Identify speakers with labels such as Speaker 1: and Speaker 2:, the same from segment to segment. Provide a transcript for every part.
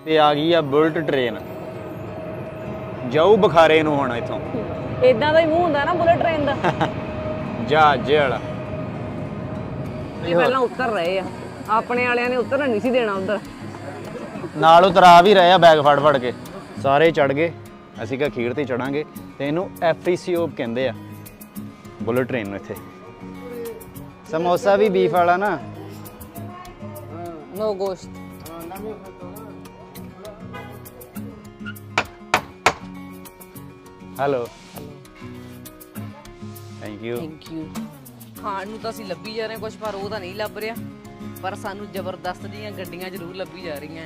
Speaker 1: ਤੇ ਆ ਗਈ ਆ ਬੁਲਟ ਟ੍ਰੇਨ ਜਾਊ ਬੁਖਾਰੇ ਨੂੰ ਹੁਣ ਇੱਥੋਂ।
Speaker 2: ਇਦਾਂ ਦਾ ਹੀ ਮੂੰਹ ਹੁੰਦਾ ਨਾ ਬੁਲਟ ਟ੍ਰੇਨ ਦਾ।
Speaker 1: ਜਹਾਜ਼ ਵਾਲਾ।
Speaker 2: ਇਹ ਪਹਿਲਾਂ ਉਤਰ ਰਹੇ ਆ, ਆਪਣੇ ਵਾਲਿਆਂ ਨੇ ਉਤਰਨ ਨਹੀਂ ਸੀ ਦੇਣਾ ਉਧਰ।
Speaker 1: ਨਾਲ ਉਤਰਾ ਵੀ ਰਹੇ ਆ ਬੈਗ ਫੜ ਫੜ ਕੇ, ਸਾਰੇ ਚੜ ਗਏ। ਅਸੀਂ ਕਿਹਾ ਅਖੀਰ ਤੇ ਚੜਾਂਗੇ ਤੇ ਇਹਨੂੰ FECO ਕਹਿੰਦੇ ਆ ਬੁਲਟ ਟ੍ਰੇਨ ਨੂੰ। ਇੱਥੇ ਸਮੋਸਾ ਵੀ ਬੀਫ ਵਾਲਾ ਨਾ,
Speaker 2: ਨੋ ਗੋਸ਼ਤ।
Speaker 1: Hello thank you.
Speaker 2: ਖਾਣ ਨੂੰ ਤਾਂ ਅਸੀਂ ਲੱਭੀ ਜਾ ਰਹੇ ਕੁਝ, ਪਰ ਉਹ ਤਾਂ ਨਹੀਂ ਲੱਭ ਰਿਹਾ। ਪਰ ਸਾਨੂੰ ਜ਼ਬਰਦਸਤ ਜੀਆਂ ਗੱਡੀਆਂ ਜ਼ਰੂਰ ਲੱਭੀ ਜਾ ਰਹੀਆਂ।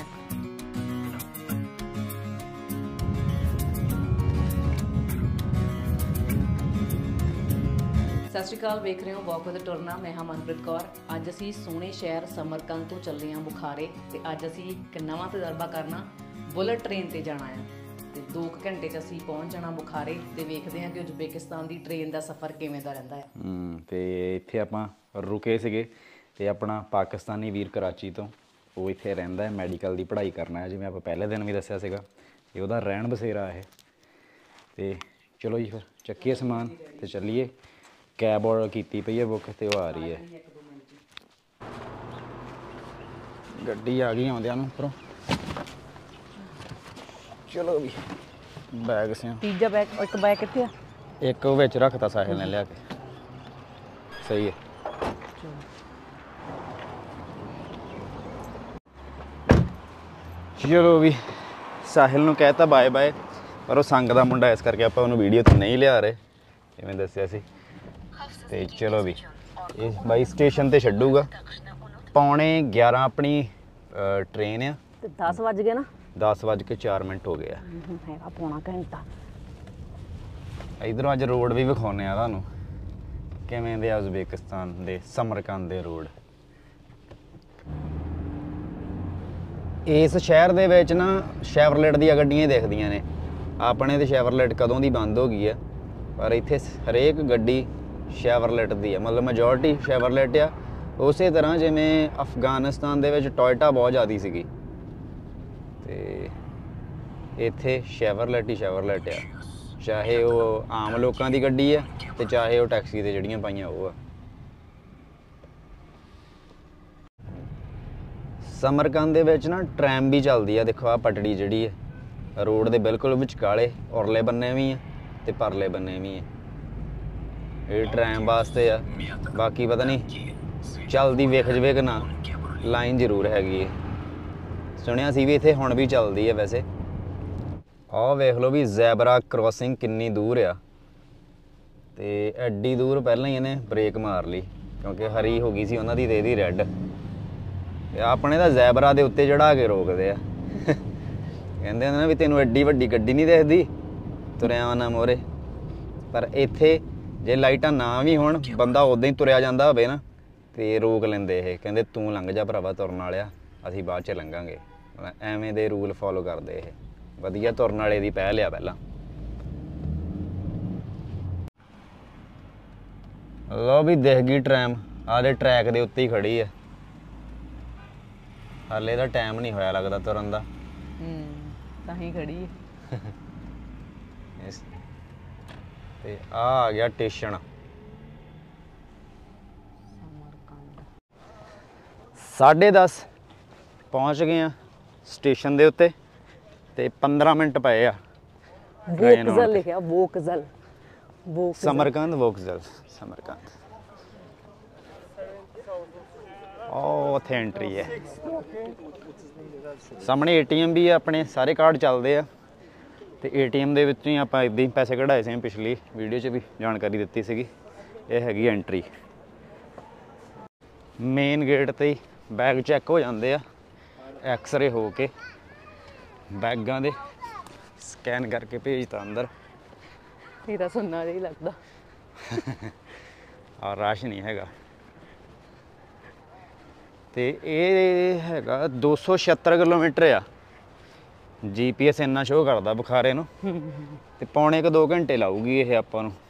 Speaker 2: ਸਤਿ ਸ਼੍ਰੀ ਅਕਾਲ, ਵੇਖ ਰਹੇ ਹੋ ਵਾਕ ਵਿਦ ਟੁਰਨਾ। ਮੈਂ ਹਾਂ ਮਨਪ੍ਰੀਤ ਕੌਰ। ਅੱਜ ਅਸੀਂ ਸੋਹਣੇ ਸ਼ਹਿਰ ਸਮਰਕੰਦ ਤੋਂ ਚੱਲੇ ਹਾਂ ਬੁਖਾਰੇ, ਤੇ ਅੱਜ ਅਸੀਂ ਇੱਕ ਨਵਾਂ ਤਜਰਬਾ ਕਰਨਾ। ਬੁਲਟ ਟ੍ਰੇਨ ਤੇ ਜਾਣਾ ਆ ਤੇ 2 ਘੰਟੇ 'ਚ ਅਸੀਂ ਪਹੁੰਚ ਜਾਣਾ ਬੁਖਾਰੇ। ਤੇ ਵੇਖਦੇ ਹਾਂ ਕਿ ਉਜ਼ਬੇਕਿਸਤਾਨ ਦੀ ਟ੍ਰੇਨ ਦਾ ਸਫ਼ਰ ਕਿਵੇਂ ਦਾ ਰਹਿੰਦਾ ਹੈ।
Speaker 1: ਤੇ ਇੱਥੇ ਆਪਾਂ ਰੁਕੇ ਸੀਗੇ ਤੇ ਆਪਣਾ ਪਾਕਿਸਤਾਨੀ ਵੀਰ ਕਰਾਚੀ ਤੋਂ, ਉਹ ਇੱਥੇ ਰਹਿੰਦਾ ਹੈ, ਮੈਡੀਕਲ ਦੀ ਪੜ੍ਹਾਈ ਕਰਨਾ ਹੈ, ਜਿਵੇਂ ਆਪਾਂ ਪਹਿਲੇ ਦਿਨ ਵੀ ਦੱਸਿਆ ਸੀਗਾ। ਤੇ ਉਹਦਾ ਰਹਿਣ ਬਸੇਰਾ ਇਹ। ਤੇ ਚਲੋ ਜੀ ਫਿਰ ਚੱਕੀਏ ਸਮਾਨ ਤੇ ਚੱਲੀਏ। ਕੈਬ ਆਰਡਰ ਕੀਤੀ ਪਈ ਹੈ ਬੁੱਕ, ਤੇ ਉਹ ਆ ਰਹੀ ਹੈ। ਗੱਡੀ ਆ ਗਈ ਆਉਂਦਿਆਂ ਨੂੰ ਉੱਪਰੋਂ। ਚਲੋ ਵੀ ਬੈਗ ਸਿਆ।
Speaker 2: ਤੀਜਾ ਬੈਗ, ਇੱਕ ਬੈਗ ਕਿੱਥੇ ਆ?
Speaker 1: ਇੱਕ ਉਹ ਵਿੱਚ ਰੱਖਤਾ ਸਾਹਿਲ ਨੇ ਲਿਆ ਕੇ। ਸਹੀ ਹੈ। ਚਲੋ ਵੀ ਸਾਹਿਲ ਨੂੰ ਕਹਿਤਾ ਬਾਏ ਬਾਏ, ਪਰ ਉਹ ਸੰਗ ਦਾ ਮੁੰਡਾ, ਇਸ ਕਰਕੇ ਆਪਾਂ ਉਹਨੂੰ ਵੀਡੀਓ ਤੋਂ ਨਹੀਂ ਲਿਆ ਰਹੇ, ਜਿਵੇਂ ਦੱਸਿਆ ਸੀ। ਤੇ ਚਲੋ ਵੀ ਇਹ ਬਾਈ ਸਟੇਸ਼ਨ ਤੇ ਛੱਡੂਗਾ। 11:15 ਆਪਣੀ ਟ੍ਰੇਨ ਆ
Speaker 2: ਤੇ 10 ਵੱਜ ਗਏ ਨਾ।
Speaker 1: 10:04 ਹੋ ਗਏ ਆ।
Speaker 2: ਹੈਗਾ ਪੌਣਾ ਘੰਟਾ।
Speaker 1: ਇਧਰੋਂ ਅੱਜ ਰੋਡ ਵੀ ਵਿਖਾਉਂਦੇ ਆ ਤੁਹਾਨੂੰ ਕਿਵੇਂ ਦੇ ਆ ਉਜ਼ਬੇਕਿਸਤਾਨ ਦੇ ਸਮਰਕੰਦ ਦੇ ਰੋਡ। ਇਸ ਸ਼ਹਿਰ ਦੇ ਵਿੱਚ ਨਾ ਸ਼ੈਵਰਲੇਟ ਦੀਆਂ ਗੱਡੀਆਂ ਹੀ ਦਿਖਦੀਆਂ ਨੇ। ਆਪਣੇ ਤੇ ਸ਼ੈਵਰਲੇਟ ਕਦੋਂ ਦੀ ਬੰਦ ਹੋ ਗਈ ਆ, ਪਰ ਇੱਥੇ ਹਰੇਕ ਗੱਡੀ ਸ਼ੈਵਰਲੇਟ ਦੀ ਆ, ਮਤਲਬ ਮੈਜੋਰਟੀ ਸ਼ੈਵਰਲੇਟ ਆ। ਉਸੇ ਤਰ੍ਹਾਂ ਜਿਵੇਂ ਅਫਗਾਨਿਸਤਾਨ ਦੇ ਵਿੱਚ ਟੋਇਟਾ ਬਹੁਤ ਜ਼ਿਆਦਾ ਸੀਗੀ, ਤੇ ਇੱਥੇ ਸ਼ੈਵਰਲੇਟ ਹੀ ਸ਼ੈਵਰਲੇਟ ਆ। ਚਾਹੇ ਉਹ ਆਮ ਲੋਕਾਂ ਦੀ ਗੱਡੀ ਆ ਤੇ ਚਾਹੇ ਉਹ ਟੈਕਸੀ ਤੇ ਜਿਹੜੀਆਂ ਪਾਈਆਂ ਉਹ ਆ। ਸਮਰਕੰਦ ਦੇ ਵਿੱਚ ਨਾ ਟ੍ਰੈਮ ਵੀ ਚੱਲਦੀ ਆ। ਦੇਖੋ ਆ ਪਟੜੀ ਜਿਹੜੀ ਹੈ ਰੋਡ ਦੇ ਬਿਲਕੁਲ ਵਿਚਕਾਲੇ, ਉਰਲੇ ਬੰਨੇ ਵੀ ਆ ਤੇ ਪਰਲੇ ਬੰਨੇ ਵੀ ਆ। ਇਹ ਟ੍ਰੈਮ ਵਾਸਤੇ ਆ, ਬਾਕੀ ਪਤਾ ਨਹੀਂ ਚੱਲਦੀ ਵੇਖ ਜਵੇ ਕਿ ਨਾ। ਲਾਈਨ ਜ਼ਰੂਰ ਹੈਗੀ ਹੈ, ਸੁਣਿਆ ਸੀ ਵੀ ਇੱਥੇ ਹੁਣ ਵੀ ਚੱਲਦੀ ਹੈ ਵੈਸੇ। ਆਹ ਵੇਖ ਲਓ ਵੀ ਜ਼ੈਬਰਾ ਕ੍ਰੋਸਿੰਗ ਕਿੰਨੀ ਦੂਰ ਆ, ਤੇ ਐਡੀ ਦੂਰ ਪਹਿਲਾਂ ਹੀ ਇਹਨੇ ਬ੍ਰੇਕ ਮਾਰ ਲਈ ਕਿਉਂਕਿ ਹਰੀ ਹੋ ਗਈ ਸੀ ਉਹਨਾਂ ਦੀ ਤੇ ਇਹਦੀ ਰੈੱਡ। ਆਪਣੇ ਤਾਂ ਜ਼ੈਬਰਾ ਦੇ ਉੱਤੇ ਚੜਾ ਕੇ ਰੋਕਦੇ ਆ। ਕਹਿੰਦੇ ਨੇ ਨਾ ਵੀ ਤੈਨੂੰ ਐਡੀ ਵੱਡੀ ਗੱਡੀ ਨਹੀਂ ਦਿਖਦੀ, ਤੁਰਿਆ ਨਾ ਮੋਰੇ। ਪਰ ਇੱਥੇ ਜੇ ਲਾਈਟਾਂ ਨਾ ਵੀ ਹੋਣ, ਬੰਦਾ ਉੱਦਾਂ ਹੀ ਤੁਰਿਆ ਜਾਂਦਾ ਹੋਵੇ ਨਾ, ਤੇ ਰੋਕ ਲੈਂਦੇ ਇਹ। ਕਹਿੰਦੇ ਤੂੰ ਲੰਘ ਜਾ ਭਰਾਵਾ ਤੁਰਨ ਵਾਲਿਆ, ਅਸੀਂ ਬਾਅਦ 'ਚ ਲੰਘਾਂਗੇ। ਐਵੇਂ ਦੇ ਰੂਲ ਫੋਲੋ ਕਰਦੇ ਇਹ। ਵਧੀਆ ਤੁਰਨ ਵਾਲੇ ਦੀ ਪਹਿਲ ਆ ਪਹਿਲਾਂ। ਲਓ ਵੀ ਦਿਖ ਗਈ ਟ੍ਰੈਮ, ਆਦੇ ਟਰੈਕ ਦੇ ਉੱਤੇ ਹੀ ਖੜੀ ਆ। ਹਾਲੇ ਦਾ ਟਾਈਮ ਨਹੀਂ ਹੋਇਆ ਲੱਗਦਾ ਤੁਰਨ ਦਾ।
Speaker 2: ਤਾਂ ਹੀ ਖੜੀ ਹੈ।
Speaker 1: ਤੇ ਆ ਗਿਆ ਸਟੇਸ਼ਨ 10:30 ਪਹੁੰਚ ਗਏ ਆ ਸਟੇਸ਼ਨ ਦੇ ਉੱਤੇ, ਤੇ 15 ਮਿੰਟ ਪਏ ਆ।
Speaker 2: ਵੋਕਜ਼ਲ ਲਿਖਿਆ, ਵੋਕਜ਼ਲ।
Speaker 1: ਸਮਰਕੰਦ ਵੋਕਜ਼ਲ, ਸਮਰਕੰਦ। ਉਹ ਉੱਥੇ ਐਂਟਰੀ ਹੈ। ਸਾਹਮਣੇ ATM ਵੀ ਆ, ਆਪਣੇ ਸਾਰੇ ਕਾਰਡ ਚੱਲਦੇ ਆ। ਤੇ ATM ਦੇ ਵਿੱਚੋਂ ਹੀ ਆਪਾਂ ਇੱਦਾਂ ਹੀ ਪੈਸੇ ਕਢਾਏ ਸੀ, ਪਿਛਲੀ ਵੀਡੀਓ 'ਚ ਵੀ ਜਾਣਕਾਰੀ ਦਿੱਤੀ ਸੀਗੀ। ਇਹ ਹੈਗੀ ਐਂਟਰੀ। ਮੇਨ ਗੇਟ 'ਤੇ ਹੀ ਬੈਗ ਚੈੱਕ ਹੋ ਜਾਂਦੇ ਆ, ਐਕਸਰੇ ਹੋ ਕੇ ਬੈਗਾਂ ਦੇ ਸਕੈਨ ਕਰਕੇ ਭੇਜਤਾ ਅੰਦਰ।
Speaker 2: ਇਹ ਤਾਂ ਸੁਣਨਾ ਜਿਹਾ ਲੱਗਦਾ।
Speaker 1: ਆ ਰਸ਼ ਨਹੀਂ ਹੈਗਾ। ਤੇ ਇਹ ਹੈਗਾ 276 ਕਿਲੋਮੀਟਰ ਆ। GPS ਇੰਨਾ ਸ਼ੋਅ ਕਰਦਾ ਬੁਖਾਰੇ ਨੂੰ। ਤੇ ਪੌਣੇ 2 ਘੰਟੇ ਲਾਊਗੀ ਇਹ ਆਪਾਂ ਨੂੰ।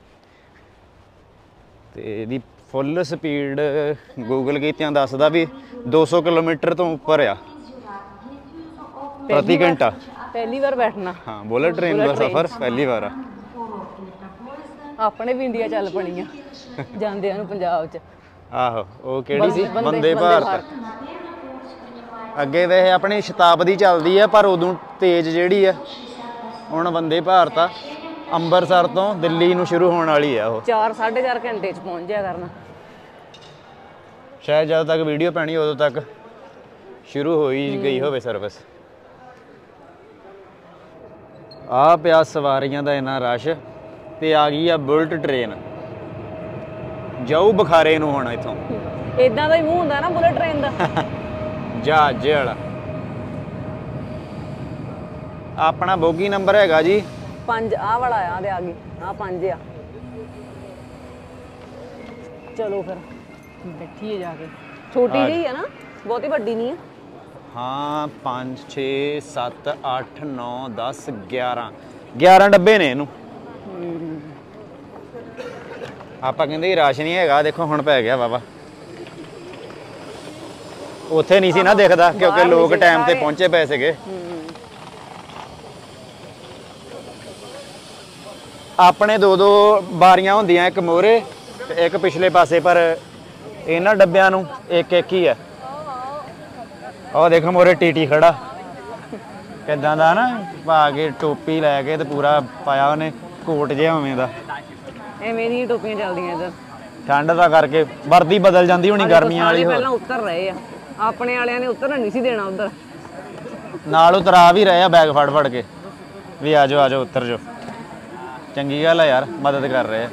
Speaker 1: ਤੇ ਇਹਦੀ ਫੁੱਲ ਸਪੀਡ ਗੂਗਲ ਕੀਤਿਆਂ ਦੱਸਦਾ ਵੀ 200 ਕਿਲੋਮੀਟਰ ਤੋਂ ਉੱਪਰ ਆ। प्रति घंटा।
Speaker 2: पहली बार बैठना।
Speaker 1: हाँ बुलेट ट्रेन का सफ़र पहली बार आ।
Speaker 2: ਆਪਣੇ ਵੀ ਇੰਡੀਆ ਚੱਲ ਪਣੀ ਆ ਜਾਂਦਿਆਂ ਨੂੰ ਪੰਜਾਬ 'ਚ।
Speaker 1: ਆਹੋ ਉਹ ਕਿਹੜੀ ਸੀ ਵੰਦੇ ਭਾਰਤ। ਅੱਗੇ ਵੈਸੇ ਆਪਣੀ ਸ਼ਤਾਬਦੀ ਚੱਲਦੀ ਆ ਪਰ ਉਦੋਂ ਤੇਜ਼ ਜਿਹੜੀ ਆ ਹੁਣ ਵੰਦੇ ਭਾਰਤ ਆ। ਅੰਮ੍ਰਿਤਸਰ ਤੋਂ ਦਿੱਲੀ ਨੂੰ ਸ਼ੁਰੂ ਹੋਣ ਵਾਲੀ ਆ ਉਹ
Speaker 2: 4-4.5 ਘੰਟੇ 'ਚ ਪਹੁੰਚ ਜਾਇਆ ਕਰਨਾ
Speaker 1: ਸ਼ਾਇਦ। ਜਦੋਂ ਤੱਕ ਵੀਡੀਓ ਪੈਣੀ ਉਦੋਂ ਤੱਕ ਸ਼ੁਰੂ ਹੋ ਹੀ ਗਈ ਹੋਵੇ ਸਰਵਿਸ। ਆ ਪਿਆ ਸਵਾਰੀਆਂ ਦਾ ਇੰਨਾ ਰਸ਼ ਤੇ ਆ ਗਈ ਆ ਬੁਲਟ ਟ੍ਰੇਨ ਜਾਊ ਬੁਖਾਰੇ ਨੂੰ ਹੁਣ ਇੱਥੋਂ।
Speaker 2: ਇਦਾਂ ਦਾ ਹੀ ਮੂੰਹ ਹੁੰਦਾ ਨਾ ਬੁਲਟ ਟ੍ਰੇਨ ਦਾ
Speaker 1: ਜਹਾਜ਼ ਵਾਲਾ। ਆਪਣਾ ਬੋਗੀ ਨੰਬਰ ਹੈਗਾ ਜੀ
Speaker 2: 5। ਆਹ ਵਾਲਾ ਆ ਤੇ ਆ ਗਈ ਆਹ 5 ਆ। ਚਲੋ ਫਿਰ ਬੈਠੀਏ ਜਾ ਕੇ। ਛੋਟੀ ਜਿਹੀ ਆ ਨਾ ਬਹੁਤੀ ਵੱਡੀ ਨਹੀਂ ਆ।
Speaker 1: ਹਾਂ 5 6 7 8 9 10 11 ਡੱਬੇ ਨੇ ਇਹਨੂੰ। ਆਪਾਂ ਕਹਿੰਦੇ ਰਸ਼ ਨਹੀਂ ਹੈਗਾ ਦੇਖੋ ਹੁਣ ਪੈ ਗਿਆ ਵਾਵਾ। ਉੱਥੇ ਨਹੀਂ ਸੀ ਨਾ ਦਿਖਦਾ ਕਿਉਂਕਿ ਲੋਕ ਟਾਈਮ ਤੇ ਪਹੁੰਚੇ ਪਏ ਸੀਗੇ। ਆਪਣੇ 2 ਬਾਰੀਆਂ ਹੁੰਦੀਆਂ ਇੱਕ ਮੋਹਰੇ ਤੇ ਇੱਕ ਪਿਛਲੇ ਪਾਸੇ ਪਰ ਇਹਨਾਂ ਡੱਬਿਆਂ ਨੂੰ ਇੱਕ ਹੀ ਆ। ਉਹ ਦੇਖੋ ਮੋਹਰੇ ਟੀਟੀ ਖੜਾ ਕਿੱਦਾਂ ਦਾ ਨਾ ਪਾ ਕੇ ਟੋਪੀ ਲੈ ਕੇ ਤੇ ਪੂਰਾ ਪਾਇਆ ਉਹਨੇ ਕੋਟ ਜਿਹਾ ਉਵੇਂ ਦਾ। ਐਵੇਂ ਦੀਆਂ ਟੋਪੀਆਂ ਚੱਲਦੀਆਂ ਇੱਧਰ ਠੰਡ ਦਾ ਕਰਕੇ ਵਰਦੀ ਬਦਲ ਜਾਂਦੀ ਹੋਣੀ ਗਰਮੀਆਂ ਵਾਲੀ। ਪਹਿਲਾਂ ਉੱਤਰ ਰਹੇ ਆ ਆਪਣੇ ਵਾਲਿਆਂ ਨੇ ਉੱਤਰ ਨਹੀਂ ਸੀ ਦੇਣਾ ਉੱਧਰ ਨਾਲ ਉਤਰਾ ਵੀ ਰਹੇ ਆ ਬੈਗ ਫੜ ਫੜ ਕੇ ਵੀ ਆ ਜਾਓ ਉੱਤਰ ਜਾਓ। ਚੰਗੀ ਗੱਲ ਆ ਯਾਰ ਮਦਦ ਕਰ ਰਹੇ ਆ।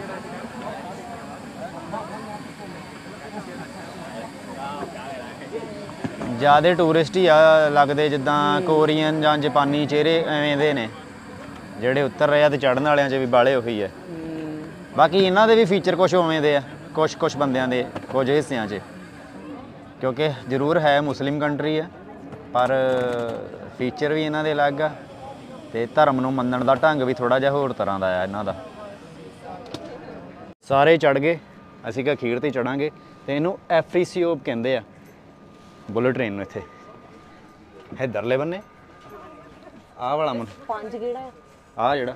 Speaker 1: ਜ਼ਿਆਦਾ ਟੂਰਿਸਟ ਹੀ ਆ ਲੱਗਦੇ ਜਿੱਦਾਂ ਕੋਰੀਅਨ ਜਾਂ ਜਾਪਾਨੀ ਚਿਹਰੇ ਐਵੇਂ ਦੇ ਨੇ ਜਿਹੜੇ ਉੱਤਰ ਰਹੇ ਆ ਤੇ ਚੜ੍ਹਨ ਵਾਲਿਆਂ 'ਚ ਵੀ ਬਾਲੇ ਉਹੀ ਆ। ਬਾਕੀ ਇਹਨਾਂ ਦੇ ਵੀ ਫੀਚਰ ਕੁਛ ਉਵੇਂ ਦੇ ਆ ਕੁਛ ਬੰਦਿਆਂ ਦੇ ਕੁਝ ਹਿੱਸਿਆਂ 'ਚ ਕਿਉਂਕਿ ਜ਼ਰੂਰ ਹੈ ਮੁਸਲਿਮ ਕੰਟਰੀ ਆ ਪਰ ਫੀਚਰ ਵੀ ਇਹਨਾਂ ਦੇ ਅਲੱਗ ਆ ਤੇ ਧਰਮ ਨੂੰ ਮੰਨਣ ਦਾ ਢੰਗ ਵੀ ਥੋੜਾ ਜਿਹਾ ਹੋਰ ਤਰ੍ਹਾਂ ਦਾ ਆ ਇਹਨਾਂ ਦਾ। ਸਾਰੇ ਚੜ ਗਏ ਅਸੀਂ ਕਿ ਅਖੀਰ ਤੇ ਚੜਾਂਗੇ ਤੇ ਇਹਨੂੰ ਐਫਰੀਸੀਓਪ ਕਹਿੰਦੇ ਆ ਬੁਲਟ ਟ੍ਰੇਨ ਨੂੰ। ਇੱਥੇ ਇੱਧਰਲੇ ਬੰਨੇ ਆਹ ਵਾਲਾ ਮਨ 5 ਕਿਹੜਾ ਆ ਜਿਹੜਾ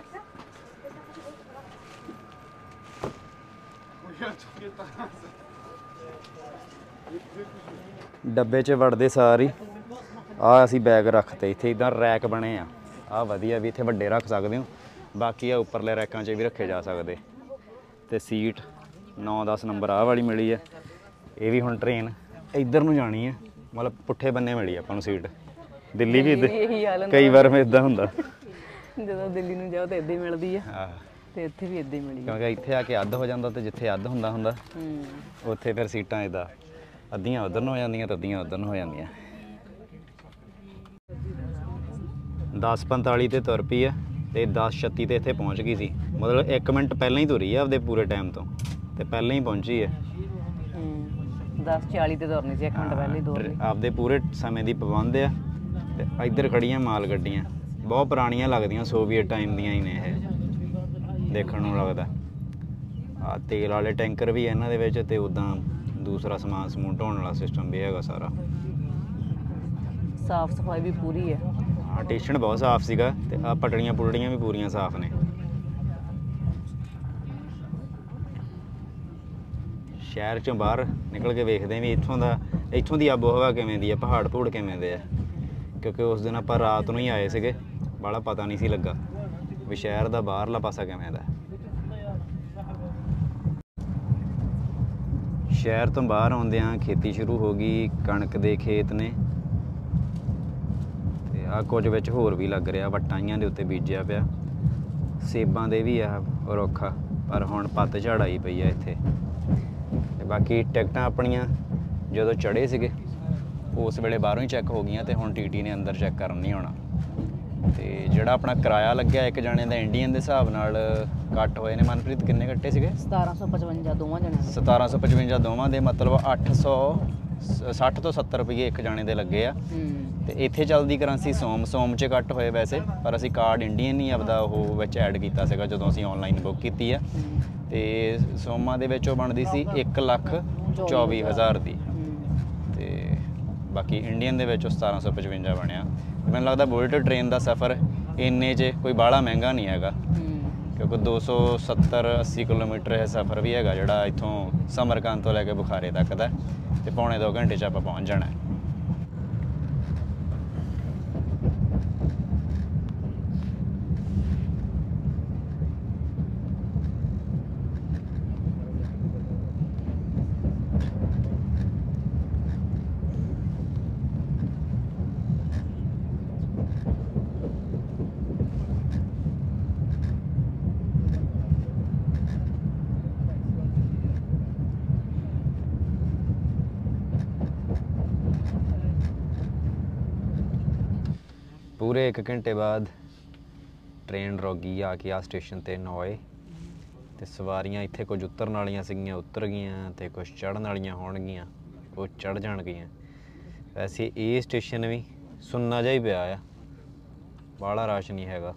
Speaker 1: ਡੱਬੇ 'ਚ ਵੜਦੇ ਸਾਰੀ ਆ ਅਸੀਂ ਬੈਗ ਰੱਖਤੇ ਇੱਥੇ ਇੱਦਾਂ ਰੈਕ ਬਣੇ ਆ। ਆਹ ਵਧੀਆ ਵੀ ਇੱਥੇ ਵੱਡੇ ਰੱਖ ਸਕਦੇ ਹੋ। ਬਾਕੀ ਆ ਉੱਪਰਲੇ ਰੈਕਾਂ 'ਚ ਵੀ ਰੱਖੇ ਜਾ ਸਕਦੇ। ਤੇ ਸੀਟ 9-10 ਨੰਬਰ ਆਹ ਵਾਲੀ ਮਿਲੀ ਆ। ਇਹ ਵੀ ਹੁਣ ਟ੍ਰੇਨ ਇੱਧਰ ਨੂੰ ਜਾਣੀ ਹੈ ਮਤਲਬ ਪੁੱਠੇ ਬੰਨੇ ਮਿਲੀ ਆਪਾਂ ਨੂੰ ਸੀਟ। ਦਿੱਲੀ ਵੀ ਕਈ ਵਾਰ ਮੈਂ ਇੱਦਾਂ ਹੁੰਦਾ ਜਦੋਂ ਦਿੱਲੀ ਨੂੰ ਜਾਓ ਤਾਂ ਇੱਦਾਂ ਹੀ ਮਿਲਦੀ ਆ ਤੇ ਇੱਥੇ ਵੀ ਇੱਦਾਂ ਹੀ ਮਿਲੀ ਕਿਉਂਕਿ ਇੱਥੇ ਆ ਕੇ ਅੱਧ ਹੋ ਜਾਂਦਾ ਤੇ ਜਿੱਥੇ ਅੱਧ ਹੁੰਦਾ ਉੱਥੇ ਫਿਰ ਸੀਟਾਂ ਇੱਦਾਂ ਅੱਧੀਆਂ ਉੱਧਰ ਨੂੰ ਹੋ ਜਾਂਦੀਆਂ ਤੇ ਅੱਧੀਆਂ ਉੱਧਰ ਨੂੰ ਹੋ ਜਾਂਦੀਆਂ। 10:45 ਤੇ ਤੁਰ ਪਈ ਆ ਤੇ 10:36 ਤੇ ਇੱਥੇ ਪਹੁੰਚ ਗਈ ਸੀ ਮਤਲਬ 1 ਮਿੰਟ ਪਹਿਲਾਂ ਹੀ ਤੁਰੀ ਆ ਆਪਦੇ ਪੂਰੇ ਟਾਈਮ ਤੋਂ ਤੇ ਪਹਿਲਾਂ ਹੀ ਪਹੁੰਚੀ ਹੈ। 10:40 ਤੇ ਤੁਰਨੀ ਸੀ 1 ਮਿੰਟ ਪਹਿਲਾਂ ਹੀ ਤੁਰਨੀ। ਆਪਦੇ ਪੂਰੇ ਸਮੇਂ ਦੀ ਪਾਬੰਦ ਆ ਤੇ ਇੱਧਰ ਖੜੀਆਂ ਮਾਲ ਗੱਡੀਆਂ ਬਹੁਤ ਪੁਰਾਣੀਆਂ ਲੱਗਦੀਆਂ ਸੋਵੀਅਤ ਟਾਈਮ ਦੀਆਂ ਹੀ ਨੇ ਇਹ ਦੇਖਣ ਨੂੰ ਲੱਗਦਾ। ਆ ਤੇਲ ਵਾਲੇ ਟੈਂਕਰ ਵੀ ਇਹਨਾਂ ਦੇ ਵਿੱਚ ਤੇ ਉੱਦਾਂ ਦੂਸਰਾ ਸਮਾਨ ਢੋਣ ਵਾਲਾ ਸਿਸਟਮ ਵੀ ਹੈਗਾ ਸਾਰਾ। ਸਾਫ ਸਫਾਈ ਵੀ ਪੂਰੀ ਹੈ। ਹਾਂ ਸਟੇਸ਼ਨ ਬਹੁਤ ਸਾਫ ਸੀਗਾ ਤੇ ਆ ਪਟੜੀਆਂ ਪੁਲੜੀਆਂ ਵੀ ਪੂਰੀਆਂ ਸਾਫ ਨੇ। ਸ਼ਹਿਰ ਚੋਂ ਬਾਹਰ ਨਿਕਲ ਕੇ ਵੇਖਦੇ ਵੀ ਇੱਥੋਂ ਦੀ ਆਬੋ ਹਵਾ ਕਿਵੇਂ ਦੀ ਆ ਪਹਾੜ ਪੂੜ ਕਿਵੇਂ ਦੇ ਆ ਕਿਉਂਕਿ ਉਸ ਦਿਨ ਆਪਾਂ ਰਾਤ ਨੂੰ ਹੀ ਆਏ ਸੀਗੇ ਬਾਹਲਾ ਪਤਾ ਨਹੀਂ ਸੀ ਲੱਗਾ ਵੀ ਸ਼ਹਿਰ ਦਾ ਬਾਹਰਲਾ ਪਾਸਾ ਕਿਵੇਂ ਦਾ। ਸ਼ਹਿਰ ਤੋਂ ਬਾਹਰ ਆਉਂਦਿਆਂ ਖੇਤੀ ਸ਼ੁਰੂ ਹੋ ਗਈ ਕਣਕ ਦੇ ਖੇਤ ਨੇ ਤੇ ਆ ਕੁਝ ਵਿੱਚ ਹੋਰ ਵੀ ਲੱਗ ਰਿਹਾ ਵਟਾਈਆਂ ਦੇ ਉੱਤੇ ਬੀਜਿਆ ਪਿਆ। ਸੇਬਾਂ ਦੇ ਵੀ ਆ ਰੁੱਖ ਪਰ ਹੁਣ ਪੱਤ ਝੜ ਆਈ ਪਈ ਆ ਇੱਥੇ। ਤੇ ਬਾਕੀ ਟਿਕਟਾਂ ਆਪਣੀਆਂ ਜਦੋਂ ਚੜ੍ਹੇ ਸੀਗੇ ਉਸ ਵੇਲੇ ਬਾਹਰੋਂ ਹੀ ਚੈੱਕ ਹੋ ਗਈਆਂ ਤੇ ਹੁਣ ਟੀਟੀ ਨੇ ਅੰਦਰ ਚੈੱਕ ਕਰਨ ਨਹੀਂ ਆਉਣਾ। ਤੇ ਜਿਹੜਾ ਆਪਣਾ ਕਿਰਾਇਆ ਲੱਗਿਆ ਇੱਕ ਜਾਣੇ ਦਾ ਇੰਡੀਅਨ ਦੇ ਹਿਸਾਬ ਨਾਲ ਕੱਟ ਹੋਏ ਨੇ ਮਨਪ੍ਰੀਤ ਕਿੰਨੇ ਕੱਟੇ ਸੀਗੇ 1755 ਦੋਵਾਂ ਜਣਿਆਂ ਦੇ 1755 ਦੋਵਾਂ ਦੇ ਮਤਲਬ 860 ਤੋਂ 70 ਰੁਪਏ ਇੱਕ ਜਾਣੇ ਦੇ ਲੱਗੇ ਆ। ਤੇ ਇੱਥੇ ਚੱਲਦੀ ਕਰੰਸੀ ਸੋਮ 'ਚ ਕੱਟ ਹੋਏ ਵੈਸੇ ਪਰ ਅਸੀਂ ਕਾਰਡ ਇੰਡੀਅਨ ਹੀ ਆਪਦਾ ਉਹ ਵਿੱਚ ਐਡ ਕੀਤਾ ਸੀਗਾ ਜਦੋਂ ਅਸੀਂ ਔਨਲਾਈਨ ਬੁੱਕ ਕੀਤੀ ਆ ਤੇ ਸੋਮਾਂ ਦੇ ਵਿੱਚ ਉਹ ਬਣਦੀ ਸੀ 1,24,000 ਦੀ ਤੇ ਬਾਕੀ ਇੰਡੀਅਨ ਦੇ ਵਿੱਚ 1755 ਬਣਿਆ ਮੈਨੂੰ ਲੱਗਦਾ ਬੁਲਟ ਟ੍ਰੇਨ ਦਾ ਸਫ਼ਰ ਇੰਨੇ 'ਚ ਕੋਈ ਬਾਹਲਾ ਮਹਿੰਗਾ ਨਹੀਂ ਹੈਗਾ, ਕਿਉਂਕਿ 270-80 ਕਿਲੋਮੀਟਰ ਇਹ ਸਫ਼ਰ ਵੀ ਹੈਗਾ ਜਿਹੜਾ ਇੱਥੋਂ ਸਮਰਕੰਦ ਤੋਂ ਲੈ ਕੇ ਬੁਖਾਰੇ ਤੱਕ ਦਾ, ਤੇ ਪੌਣੇ 2 ਘੰਟੇ 'ਚ ਆਪਾਂ ਪਹੁੰਚ ਜਾਣਾ ਹੈ। ਪੂਰੇ 1 ਘੰਟੇ ਬਾਅਦ ਟ੍ਰੇਨ ਰੁਕੀ ਆ ਕੇ ਆ ਸਟੇਸ਼ਨ 'ਤੇ ਨੋਏ, ਤੇ ਸਵਾਰੀਆਂ ਇੱਥੇ ਕੁਝ ਉਤਰਨ ਵਾਲੀਆਂ ਸੀਗੀਆਂ ਉਤਰ ਗਈਆਂ, ਤੇ ਕੁਝ ਚੜ੍ਹਨ ਵਾਲੀਆਂ ਹੋਣਗੀਆਂ ਉਹ ਚੜ੍ਹ ਜਾਣਗੀਆਂ। ਵੈਸੇ ਇਹ ਸਟੇਸ਼ਨ ਵੀ ਸੁੰਨਾ ਜਿਹਾ ਹੀ ਪਿਆ ਆ, ਬਾਹਲਾ ਰਸ਼ ਨਹੀਂ ਹੈਗਾ।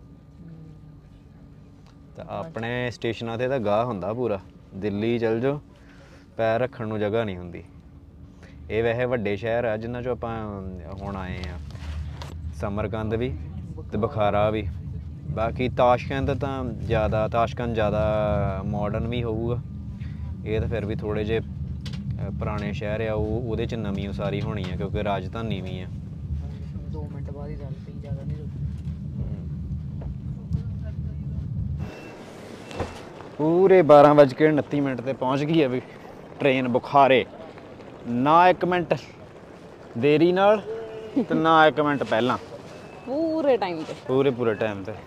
Speaker 1: ਤਾਂ ਆਪਣੇ ਸਟੇਸ਼ਨਾਂ 'ਤੇ ਤਾਂ ਗਾਹ ਹੁੰਦਾ ਪੂਰਾ, ਦਿੱਲੀ ਚੱਲ ਜਾਓ ਪੈਰ ਰੱਖਣ ਨੂੰ ਜਗ੍ਹਾ ਨਹੀਂ ਹੁੰਦੀ। ਇਹ ਵੈਸੇ ਵੱਡੇ ਸ਼ਹਿਰ ਆ ਜਿਨ੍ਹਾਂ 'ਚੋਂ ਆਪਾਂ ਹੁਣ ਆਏ ਆ, ਸਮਰਕੰਦ ਵੀ ਤੇ ਬੁਖਾਰਾ ਵੀ। ਬਾਕੀ ਤਾਸ਼ਕੰਦ ਜ਼ਿਆਦਾ ਮਾਡਰਨ ਵੀ ਹੋਊਗਾ, ਇਹ ਤਾਂ ਫਿਰ ਵੀ ਥੋੜ੍ਹੇ ਜਿਹੇ ਪੁਰਾਣੇ ਸ਼ਹਿਰ ਆ, ਉਹਦੇ 'ਚ ਨਵੀਂ ਉਸਾਰੀ ਹੋਣੀ ਆ ਕਿਉਂਕਿ ਰਾਜਧਾਨੀ ਵੀ ਆ।
Speaker 2: 2 ਮਿੰਟ ਬਾਅਦ ਹੀ ਚੱਲ ਪਈ, ਜ਼ਿਆਦਾ ਨਹੀਂ ਰੁਕੀ।
Speaker 1: ਪੂਰੇ 12:29 ਤੇ ਪਹੁੰਚ ਗਈ ਹੈ ਵੀ ਟ੍ਰੇਨ ਬੁਖਾਰੇ, ਨਾ 1 ਮਿੰਟ ਦੇਰੀ ਨਾਲ ਤੇ ਨਾ 1 ਮਿੰਟ ਪਹਿਲਾਂ,
Speaker 2: ਪੂਰੇ ਟਾਈਮ ਤੇ
Speaker 1: ਪੂਰੇ ਟਾਈਮ ਤੇ।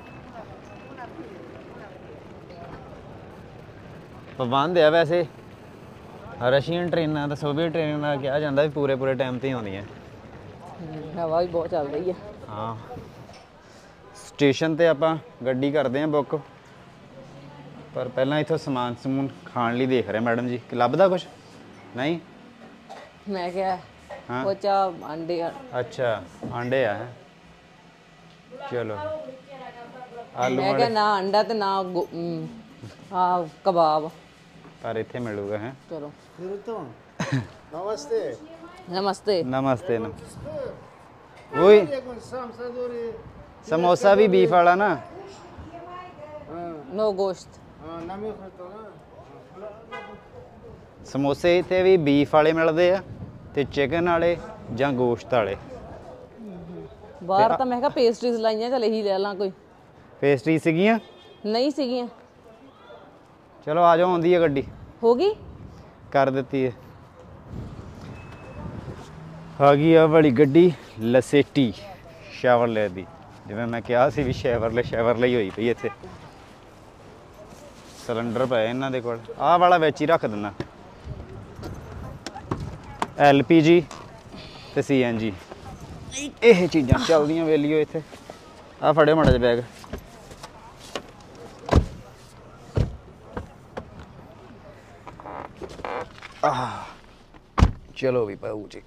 Speaker 1: ਪਾਬੰਦ ਆ ਵੈਸੇ ਰਸ਼ੀਅਨ ਟ੍ਰੇਨਾਂ ਤਾਂ ਸੋਵੀਅਤ ਟ੍ਰੇਨਾਂ ਨਾਲ ਕਿਹਾ ਜਾਂਦਾ ਵੀ ਪੂਰੇ ਟਾਈਮ ਤੇ ਹੀ ਆਉਂਦੀਆਂ।
Speaker 2: ਹਵਾ ਵੀ ਬਹੁਤ ਚੱਲ ਰਹੀ ਹੈ।
Speaker 1: ਹਾਂ, ਸਟੇਸ਼ਨ ਤੇ ਆਪਾਂ ਗੱਡੀ ਕਰਦੇ ਹਾਂ ਬੁੱਕ, ਪਰ ਪਹਿਲਾਂ ਇੱਥੋਂ ਸਮਾਨ ਸਮੂਨ ਖਾਣ ਲਈ ਦੇਖ ਰਹੇ ਮੈਡਮ ਜੀ ਕਿ ਲੱਭਦਾ ਕੁਛ ਨਹੀਂ।
Speaker 2: ਮੈਂ ਕਿਹਾ
Speaker 1: ਹਾਂ
Speaker 2: ਉਹ ਚਾਹ ਅੰਡੇ ਆ।
Speaker 1: ਅੱਛਾ ਆਂਡੇ ਆ, ਚਲੋ ਆਲੂ
Speaker 2: ਮੈਂ ਕਿਹਾ ਨਾ ਅੰਡਾ ਤੇ ਨਾ ਆ ਕਬਾਬ,
Speaker 1: ਪਰ ਇੱਥੇ ਮਿਲੂਗਾ ਹੈ।
Speaker 2: ਚਲੋ
Speaker 3: नमस्ते
Speaker 2: ਨਮਸਤੇ।
Speaker 1: ਨਮਸਤੇ ਓਏ ਸਮੋਸਾ ਵੀ ਬੀਫ ਵਾਲਾ ਨਾ,
Speaker 2: ਨੋ ਗੋਸ਼ਤ।
Speaker 1: ਸਮੋਸੇ ਇੱਥੇ ਵੀ ਬੀਫ ਵਾਲੇ ਮਿਲਦੇ ਆ ਤੇ ਚਿਕਨ ਵਾਲੇ ਜਾਂ ਗੋਸ਼ਤ ਵਾਲੇ।
Speaker 2: ਬਾਹਰ ਤਾਂ ਮੈਂ ਕਿਹਾ ਪੇਸਟਰੀਜ਼ ਲਾਈਆਂ, ਚੱਲ ਇਹੀ ਲੈ ਲਾਂ ਕੋਈ।
Speaker 1: ਪੇਸਟਰੀ ਸੀਗੀਆਂ
Speaker 2: ਨਹੀਂ ਸੀਗੀਆਂ।
Speaker 1: ਚਲੋ ਆ ਜਾਓ, ਆਉਂਦੀ ਹੈ ਗੱਡੀ,
Speaker 2: ਹੋ ਗਈ
Speaker 1: ਕਰ ਦਿੱਤੀ ਹੈ। ਆ ਗਈ ਆ ਵਾਲੀ ਗੱਡੀ ਲਸੇਟੀ ਸ਼ੈਵਰਲੇ ਦੀ, ਜਿਵੇਂ ਮੈਂ ਕਿਹਾ ਸੀ ਵੀ ਸ਼ੈਵਰਲੇ ਹੀ ਹੋਈ ਪਈ ਇੱਥੇ। ਸਿਲੰਡਰ ਪਏ ਇਹਨਾਂ ਦੇ ਕੋਲ, ਆਹ ਵਾਲਾ ਵਿੱਚ ਹੀ ਰੱਖ ਦਿੰਦਾ। LPG ਤੇ CNG ਇਹ ਚੀਜ਼ਾਂ ਚੱਲਦੀਆਂ ਵੇਲੀਓ ਇੱਥੇ। ਆਹ ਫੜਿਓ ਮਾੜਾ ਜਿਹਾ ਬੈਗ। ਚਲੋ ਵੀ ਪਾਉ ਜੀ।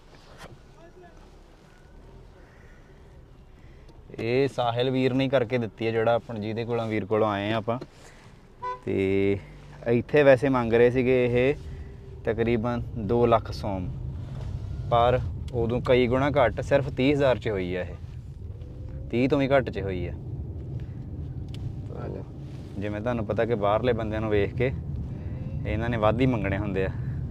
Speaker 1: ਇਹ ਸਾਹਿਲ ਵੀਰ ਨੇ ਕਰਕੇ ਦਿੱਤੀ ਹੈ, ਜਿਹੜਾ ਆਪਣ ਜਿਹਦੇ ਕੋਲੋਂ ਵੀਰ ਕੋਲੋਂ ਆਏ ਆ ਆਪਾਂ। ਤੇ ਇੱਥੇ ਵੈਸੇ ਮੰਗ ਰਹੇ ਸੀਗੇ ਇਹ ਤਕਰੀਬਨ 2 ਲੱਖ ਸੋਮ, ਪਰ ਉਦੋਂ ਕਈ ਗੁਣਾ ਘੱਟ, ਸਿਰਫ 30,000 'ਚ ਹੋਈ ਹੈ ਇਹ, 30 ਤੋਂ ਵੀ ਘੱਟ 'ਚ ਹੋਈ ਹੈ। ਜਿਵੇਂ ਤੁਹਾਨੂੰ ਪਤਾ ਕਿ ਬਾਹਰਲੇ ਬੰਦਿਆਂ ਨੂੰ ਵੇਖ ਕੇ ਇਹਨਾਂ ਨੇ ਵੱਧ ਹੀ ਮੰਗਣੇ ਹੁੰਦੇ ਆ।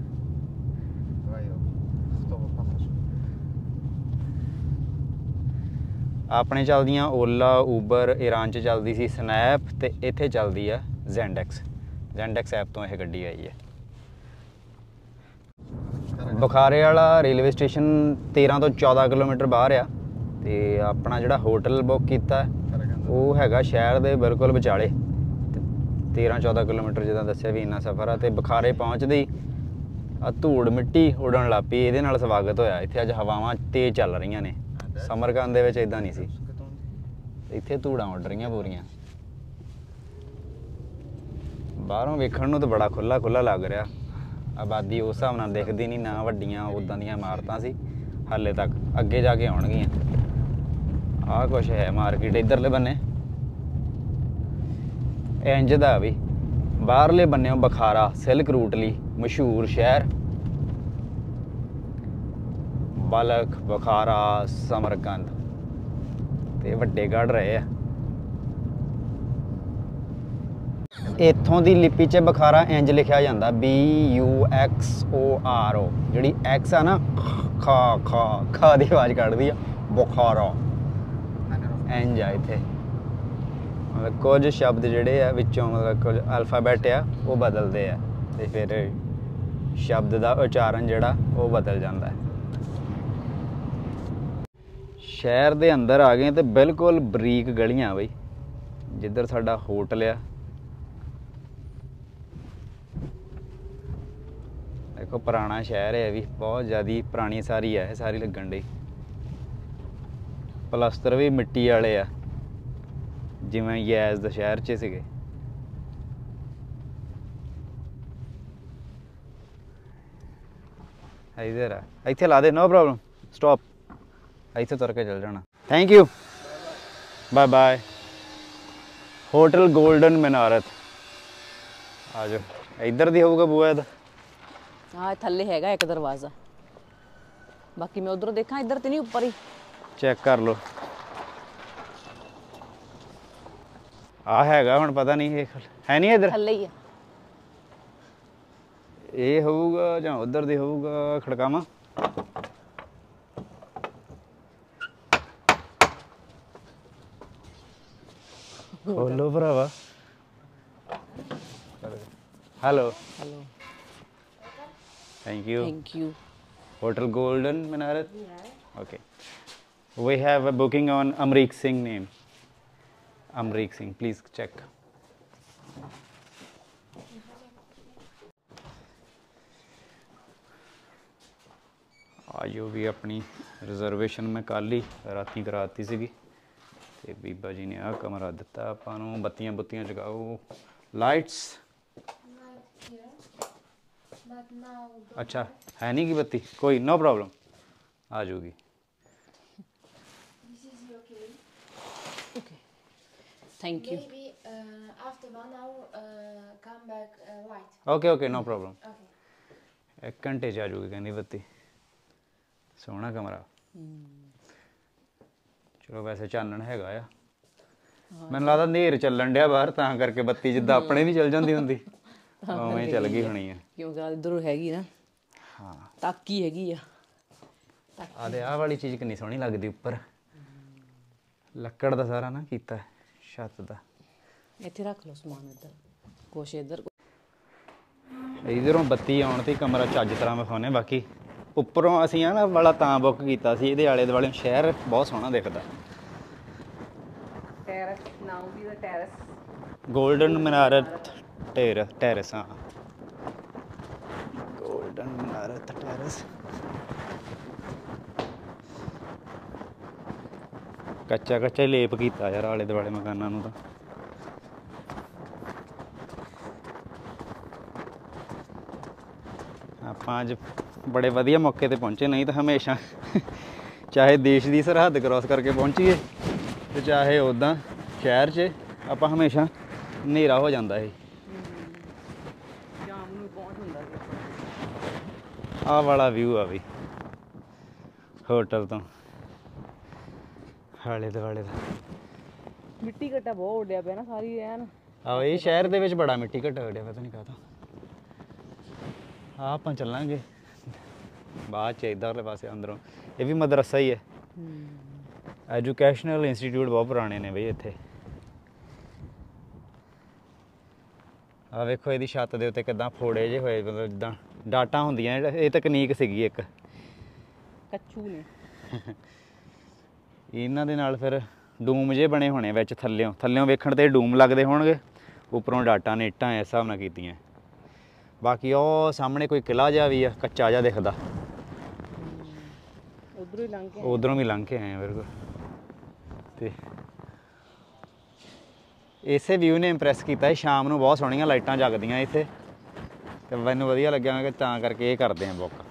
Speaker 1: ਆਪਣੇ ਚੱਲਦੀਆਂ ਓਲਾ, ਊਬਰ, ਈਰਾਨ 'ਚ ਚੱਲਦੀ ਸੀ ਸਨੈਪ, ਤੇ ਇੱਥੇ ਚੱਲਦੀ ਆ ਜ਼ੈਂਡੈਕਸ ਐਪ ਤੋਂ ਇਹ ਗੱਡੀ ਆਈ ਹੈ। ਬੁਖਾਰੇ ਵਾਲਾ ਰੇਲਵੇ ਸਟੇਸ਼ਨ 13 ਤੋਂ 14 ਕਿਲੋਮੀਟਰ ਬਾਹਰ ਆ, ਤੇ ਆਪਣਾ ਜਿਹੜਾ ਹੋਟਲ ਬੁੱਕ ਕੀਤਾ ਉਹ ਹੈਗਾ ਸ਼ਹਿਰ ਦੇ ਬਿਲਕੁਲ ਵਿਚਾਲੇ। 13-14 ਕਿਲੋਮੀਟਰ ਜਿੱਦਾਂ ਦੱਸਿਆ ਵੀ ਇੰਨਾ ਸਫ਼ਰ ਆ। ਤੇ ਬੁਖਾਰੇ ਪਹੁੰਚਦੇ ਹੀ ਆ ਧੂੜ ਮਿੱਟੀ ਉੱਡਣ ਲੱਗ ਪਈ, ਇਹਦੇ ਨਾਲ ਸਵਾਗਤ ਹੋਇਆ। ਇੱਥੇ ਅੱਜ ਹਵਾਵਾਂ ਤੇਜ਼ ਚੱਲ ਰਹੀਆਂ ਨੇ, ਸਮਰਕੰਦ ਦੇ ਵਿੱਚ ਇਦਾਂ ਨਹੀਂ ਸੀ, ਇੱਥੇ ਧੂੜਾਂ ਉੱਡ ਰਹੀਆਂ ਪੂਰੀਆਂ। ਬਾਹਰੋਂ ਵੇਖਣ ਨੂੰ ਤਾਂ ਬੜਾ ਖੁੱਲ੍ਹਾ ਲੱਗ ਰਿਹਾ, ਆਬਾਦੀ ਉਸ ਹਿਸਾਬ ਨਾਲ ਦਿਖਦੀ ਨਹੀਂ, ਨਾ ਵੱਡੀਆਂ ਉੱਦਾਂ ਦੀਆਂ ਇਮਾਰਤਾਂ ਸੀ ਹਾਲੇ ਤੱਕ, ਅੱਗੇ ਜਾ ਕੇ ਆਉਣਗੀਆਂ। ਆਹ ਕੁਛ ਹੈ ਮਾਰਕੀਟ ਇੱਧਰਲੇ ਬੰਨੇ। ਇੰਜ ਦਾ ਵੀ ਬਾਹਰਲੇ ਬੰਨਿਓ ਬੁਖਾਰਾ ਸਿਲਕ ਰੂਟ ਲਈ ਮਸ਼ਹੂਰ ਸ਼ਹਿਰ, ਬਲਖ, ਬੁਖਾਰਾ, ਸਮਰਕੰਦ ਤੇ ਵੱਡੇ ਕੱਢ ਰਹੇ ਆ। ਇੱਥੋਂ ਦੀ ਲਿਪੀ 'ਚ ਬੁਖਾਰਾ ਇੰਜ ਲਿਖਿਆ ਜਾਂਦਾ BUXORO। ਜਿਹੜੀ ਐਕਸ ਆ ਨਾ ਖਾ ਖਾ ਖਾ ਦੀ ਆਵਾਜ਼ ਕੱਢਦੀ ਆ, ਬੁਖਾਰਾ ਇੰਜ ਆ ਇੱਥੇ। ਮਤਲਬ ਕੁਝ ਸ਼ਬਦ ਜਿਹੜੇ ਆ ਵਿੱਚੋਂ ਮਤਲਬ ਕੁਝ ਅਲਫਾਬੈਟ ਆ ਉਹ ਬਦਲਦੇ ਆ ਤੇ ਫਿਰ ਸ਼ਬਦ ਦਾ ਉਚਾਰਨ ਜਿਹੜਾ ਉਹ ਬਦਲ ਜਾਂਦਾ ਹੈ। ਸ਼ਹਿਰ ਦੇ ਅੰਦਰ ਆ ਗਏ ਤੇ ਬਿਲਕੁਲ ਬਰੀਕ ਗਲੀਆਂ ਬਈ। ਜਿੱਧਰ ਸਾਡਾ ਹੋਟਲ ਆ, ਦੇਖੋ ਪੁਰਾਣਾ ਸ਼ਹਿਰ ਹੈ ਵੀ, ਬਹੁਤ ਜ਼ਿਆਦਾ ਪੁਰਾਣੀ ਸਾਰੀ ਹੈ, ਸਾਰੀ ਲੱਗਣ ਡਈ। ਪਲਸਤਰ ਵੀ ਮਿੱਟੀ ਵਾਲੇ ਆ, ਜਿਵੇਂ ਯੈਜ਼ ਦੇ ਸ਼ਹਿਰ 'ਚ ਸੀਗੇ। ਇਧਰ ਆ, ਇੱਥੇ ਲਾ ਦੇ, ਨੋ ਪ੍ਰੋਬਲਮ, ਸਟਾਪ। ਇੱਥੇ ਤੁਰ ਕੇ ਚੱਲ ਜਾਣਾ। Thank you, bye bye. Hotel golden ਮਨਾਰਤ। ਆ ਜਾਓ, ਇੱਧਰ ਦੀ ਹੋਊਗਾ ਬੂਆ ਇਹਦਾ।
Speaker 2: ਹਾਂ ਥੱਲੇ ਹੈਗਾ ਇੱਕ ਦਰਵਾਜ਼ਾ, ਬਾਕੀ ਮੈਂ ਉਧਰੋਂ ਦੇਖਾਂ, ਇੱਧਰ ਤੇ ਨਹੀਂ, ਉੱਪਰ ਹੀ
Speaker 1: ਚੈੱਕ ਕਰ ਲਓ। ਆ ਹੈਗਾ, ਹੁਣ ਪਤਾ ਨਹੀਂ ਇਹ ਹੈ ਨਹੀਂ ਇੱਧਰ,
Speaker 2: ਥੱਲੇ ਹੀ ਆ।
Speaker 1: ਇਹ ਹੋਊਗਾ ਜਾਂ ਉਧਰ ਦੀ ਹੋਊਗਾ। ਖੜਕਾਵਾਂ? ਖੋਲੋ ਭਰਾਵਾ। Hello
Speaker 2: hello,
Speaker 1: thank you.
Speaker 2: Thank you.
Speaker 1: Hotel Golden Minaret? Yeah. Okay. We have a booking on Amrik Singh name. Amrik Singh, please check. ਆਜੋ ਵੀ ਆਪਣੀ ਰਿਜ਼ਰਵੇਸ਼ਨ ਮੈਂ ਕੱਲ੍ਹ ਹੀ ਰਾਤੀ ਕਰਾਤੀ ਸੀਗੀ ਤੇ ਬੀਬਾ ਜੀ ਨੇ ਆਹ ਕਮਰਾ ਦਿੱਤਾ ਆਪਾਂ ਨੂੰ। ਬੱਤੀਆਂ ਬੁੱਤੀਆਂ ਜਗਾਓ, ਲਾਈਟਸ। ਅੱਛਾ ਹੈ ਨਹੀਂ ਕੀ ਬੱਤੀ? ਕੋਈ ਨੋ ਪ੍ਰੋਬਲਮ, ਆ ਜਾਊਗੀ।
Speaker 2: Okay. Thank you.
Speaker 3: Maybe after 1 hour come back light.
Speaker 1: Okay no problem.
Speaker 3: Okay.
Speaker 1: 1 ਘੰਟੇ 'ਚ ਆ ਜਾਊਗੀ ਕਹਿੰਦੀ ਬੱਤੀ। ਸੋਹਣਾ ਕਮਰਾ। ਚਲੋ ਵੈਸੇ ਚਾਨਣ ਹੈਗਾ ਆ। ਮੈਨੂੰ ਲੱਗਦਾ ਹਨੇਰ ਚੱਲਣ ਡਿਆ ਬਾਹਰ, ਤਾਂ ਕਰਕੇ ਬੱਤੀ ਜਿੱਦਾਂ ਆਪਣੇ ਵੀ ਚੱਲ ਜਾਂਦੀ ਹੁੰਦੀ ਉਵੇਂ ਚੱਲ ਗਈ ਹੋਣੀ ਆ।
Speaker 2: ਕਿਉਂਕਿ ਇੱਧਰੋਂ ਹੈਗੀ ਨਾ,
Speaker 1: ਹਾਂ
Speaker 2: ਤਾਕੀ ਹੈਗੀ ਆ।
Speaker 1: ਆਹ ਆਹ ਵਾਲੀ ਚੀਜ਼ ਕਿੰਨੀ ਸੋਹਣੀ ਲੱਗਦੀ ਉੱਪਰ, ਲੱਕੜ ਦਾ ਸਾਰਾ ਨਾ ਕੀਤਾ ਛੱਤ ਦਾ।
Speaker 2: ਇੱਥੇ ਰੱਖ ਲਓ ਸਮਾਨ, ਇੱਧਰ ਕੁਛ, ਇੱਧਰ
Speaker 1: ਇਧਰੋਂ ਬੱਤੀ ਆਉਣ ਤੇ ਕਮਰਾ ਚੱਜ ਤਰ੍ਹਾਂ ਵਿਖਾਉਂਦੇ। ਬਾਕੀ ਉੱਪਰੋਂ ਅਸੀਂ ਆ ਨਾ ਵਾਲਾ ਤਾਂ ਬੁੱਕ ਕੀਤਾ ਸੀ, ਇਹਦੇ ਆਲੇ ਦੁਆਲੇ ਸ਼ਹਿਰ ਬਹੁਤ ਸੋਹਣਾ ਦਿਖਦਾ।
Speaker 2: ਟੈਰਸ ਨਾਮ ਵੀ ਦਾ ਟੈਰਸ,
Speaker 1: ਗੋਲਡਨ ਮਨਾਰਤ ਟੈਰਸ। ਹਾਂ ਗੋਲਡਨ ਮਨਾਰਤ ਟੈਰਸ। ਕੱਚਾ ਲੇਪ ਕੀਤਾ ਯਾਰ ਆਲੇ ਦੁਆਲੇ ਮਕਾਨਾਂ ਨੂੰ ਤਾਂ। ਆਪਾਂ ਅੱਜ ਬੜੇ ਵਧੀਆ ਮੌਕੇ ਤੇ ਪਹੁੰਚੇ, ਨਹੀਂ ਤਾਂ ਹਮੇਸ਼ਾ ਚਾਹੇ ਦੇਸ਼ ਦੀ ਸਰਹੱਦ ਕ੍ਰਾਸ ਕਰਕੇ ਪਹੁੰਚੀਏ ਤੇ ਚਾਹੇ ਉੱਦਾਂ ਸ਼ਹਿਰ 'ਚ, ਆਪਾਂ ਹਮੇਸ਼ਾ ਹਨੇਰਾ ਹੋ ਜਾਂਦਾ ਇਹ।
Speaker 2: ਸ਼ਾਮ ਨੂੰ ਪਹੁੰਚ ਹੁੰਦਾ ਸੀ।
Speaker 1: ਆਹ ਵਾਲਾ ਵਿਊ ਆ ਵੀ ਹੋਟਲ ਤੋਂ ਆਲੇ ਦੁਆਲੇ ਦਾ।
Speaker 2: ਮਿੱਟੀ ਘੱਟਾ ਬਹੁਤ ਉੱਡਿਆ ਪਿਆ ਨਾ ਸਾਰੀ ਐਨ।
Speaker 1: ਆਹੋ ਇਹ ਸ਼ਹਿਰ ਦੇ ਵਿੱਚ ਬੜਾ ਮਿੱਟੀ ਘੱਟਾ ਉੱਡਿਆ, ਪਤਾ ਨਹੀਂ ਕਾਹਤੋਂ। ਆਪਾਂ ਚੱਲਾਂਗੇ ਬਾਅਦ 'ਚ ਇੱਧਰਲੇ ਪਾਸੇ ਅੰਦਰੋਂ। ਇਹ ਵੀ ਮਦਰਸਾ ਹੀ ਹੈ, ਐਜੂਕੇਸ਼ਨਲ ਇੰਸਟੀਟਿਊਟ ਬਹੁਤ ਪੁਰਾਣੇ ਨੇ ਬਈ ਇੱਥੇ। ਆਹ ਵੇਖੋ ਇਹਦੀ ਛੱਤ ਦੇ ਉੱਤੇ ਕਿੱਦਾਂ ਫੋੜੇ ਜਿਹੇ ਹੋਏ, ਮਤਲਬ ਜਿੱਦਾਂ ਡਾਟਾਂ ਹੁੰਦੀਆਂ। ਇਹ ਤਕਨੀਕ ਸੀਗੀ ਇੱਕ,
Speaker 2: ਕੱਛੂ ਨੇ
Speaker 1: ਇਹਨਾਂ ਦੇ ਨਾਲ ਫਿਰ ਡੂਮ ਜਿਹੇ ਬਣੇ ਹੋਣੇ ਵਿੱਚ। ਥੱਲਿਓਂ ਵੇਖਣ ਤੇ ਡੂਮ ਲੱਗਦੇ ਹੋਣਗੇ, ਉੱਪਰੋਂ ਡਾਟਾ ਨੇ ਇੱਟਾਂ ਇਸ ਹਿਸਾਬ ਨਾਲ ਕੀਤੀਆਂ। ਬਾਕੀ ਉਹ ਸਾਹਮਣੇ ਕੋਈ ਕਿਲ੍ਹਾ ਜਿਹਾ ਵੀ ਆ, ਕੱਚਾ ਜਿਹਾ ਦਿਖਦਾ।
Speaker 2: ਉਧਰੋਂ ਹੀ ਲੰਘ ਕੇ
Speaker 1: ਉਧਰੋਂ ਵੀ ਲੰਘ ਕੇ ਆਏ ਆ ਬਿਲਕੁਲ। ਤੇ ਇਸੇ ਵਿਊ ਨੇ ਇੰਪ੍ਰੈਸ ਕੀਤਾ। ਸ਼ਾਮ ਨੂੰ ਬਹੁਤ ਸੋਹਣੀਆਂ ਲਾਈਟਾਂ ਜਗਦੀਆਂ ਇੱਥੇ, ਤੇ ਮੈਨੂੰ ਵਧੀਆ ਲੱਗਿਆ ਕਿ ਤਾਂ ਕਰਕੇ ਇਹ ਕਰਦੇ ਆ ਬੁੱਕ।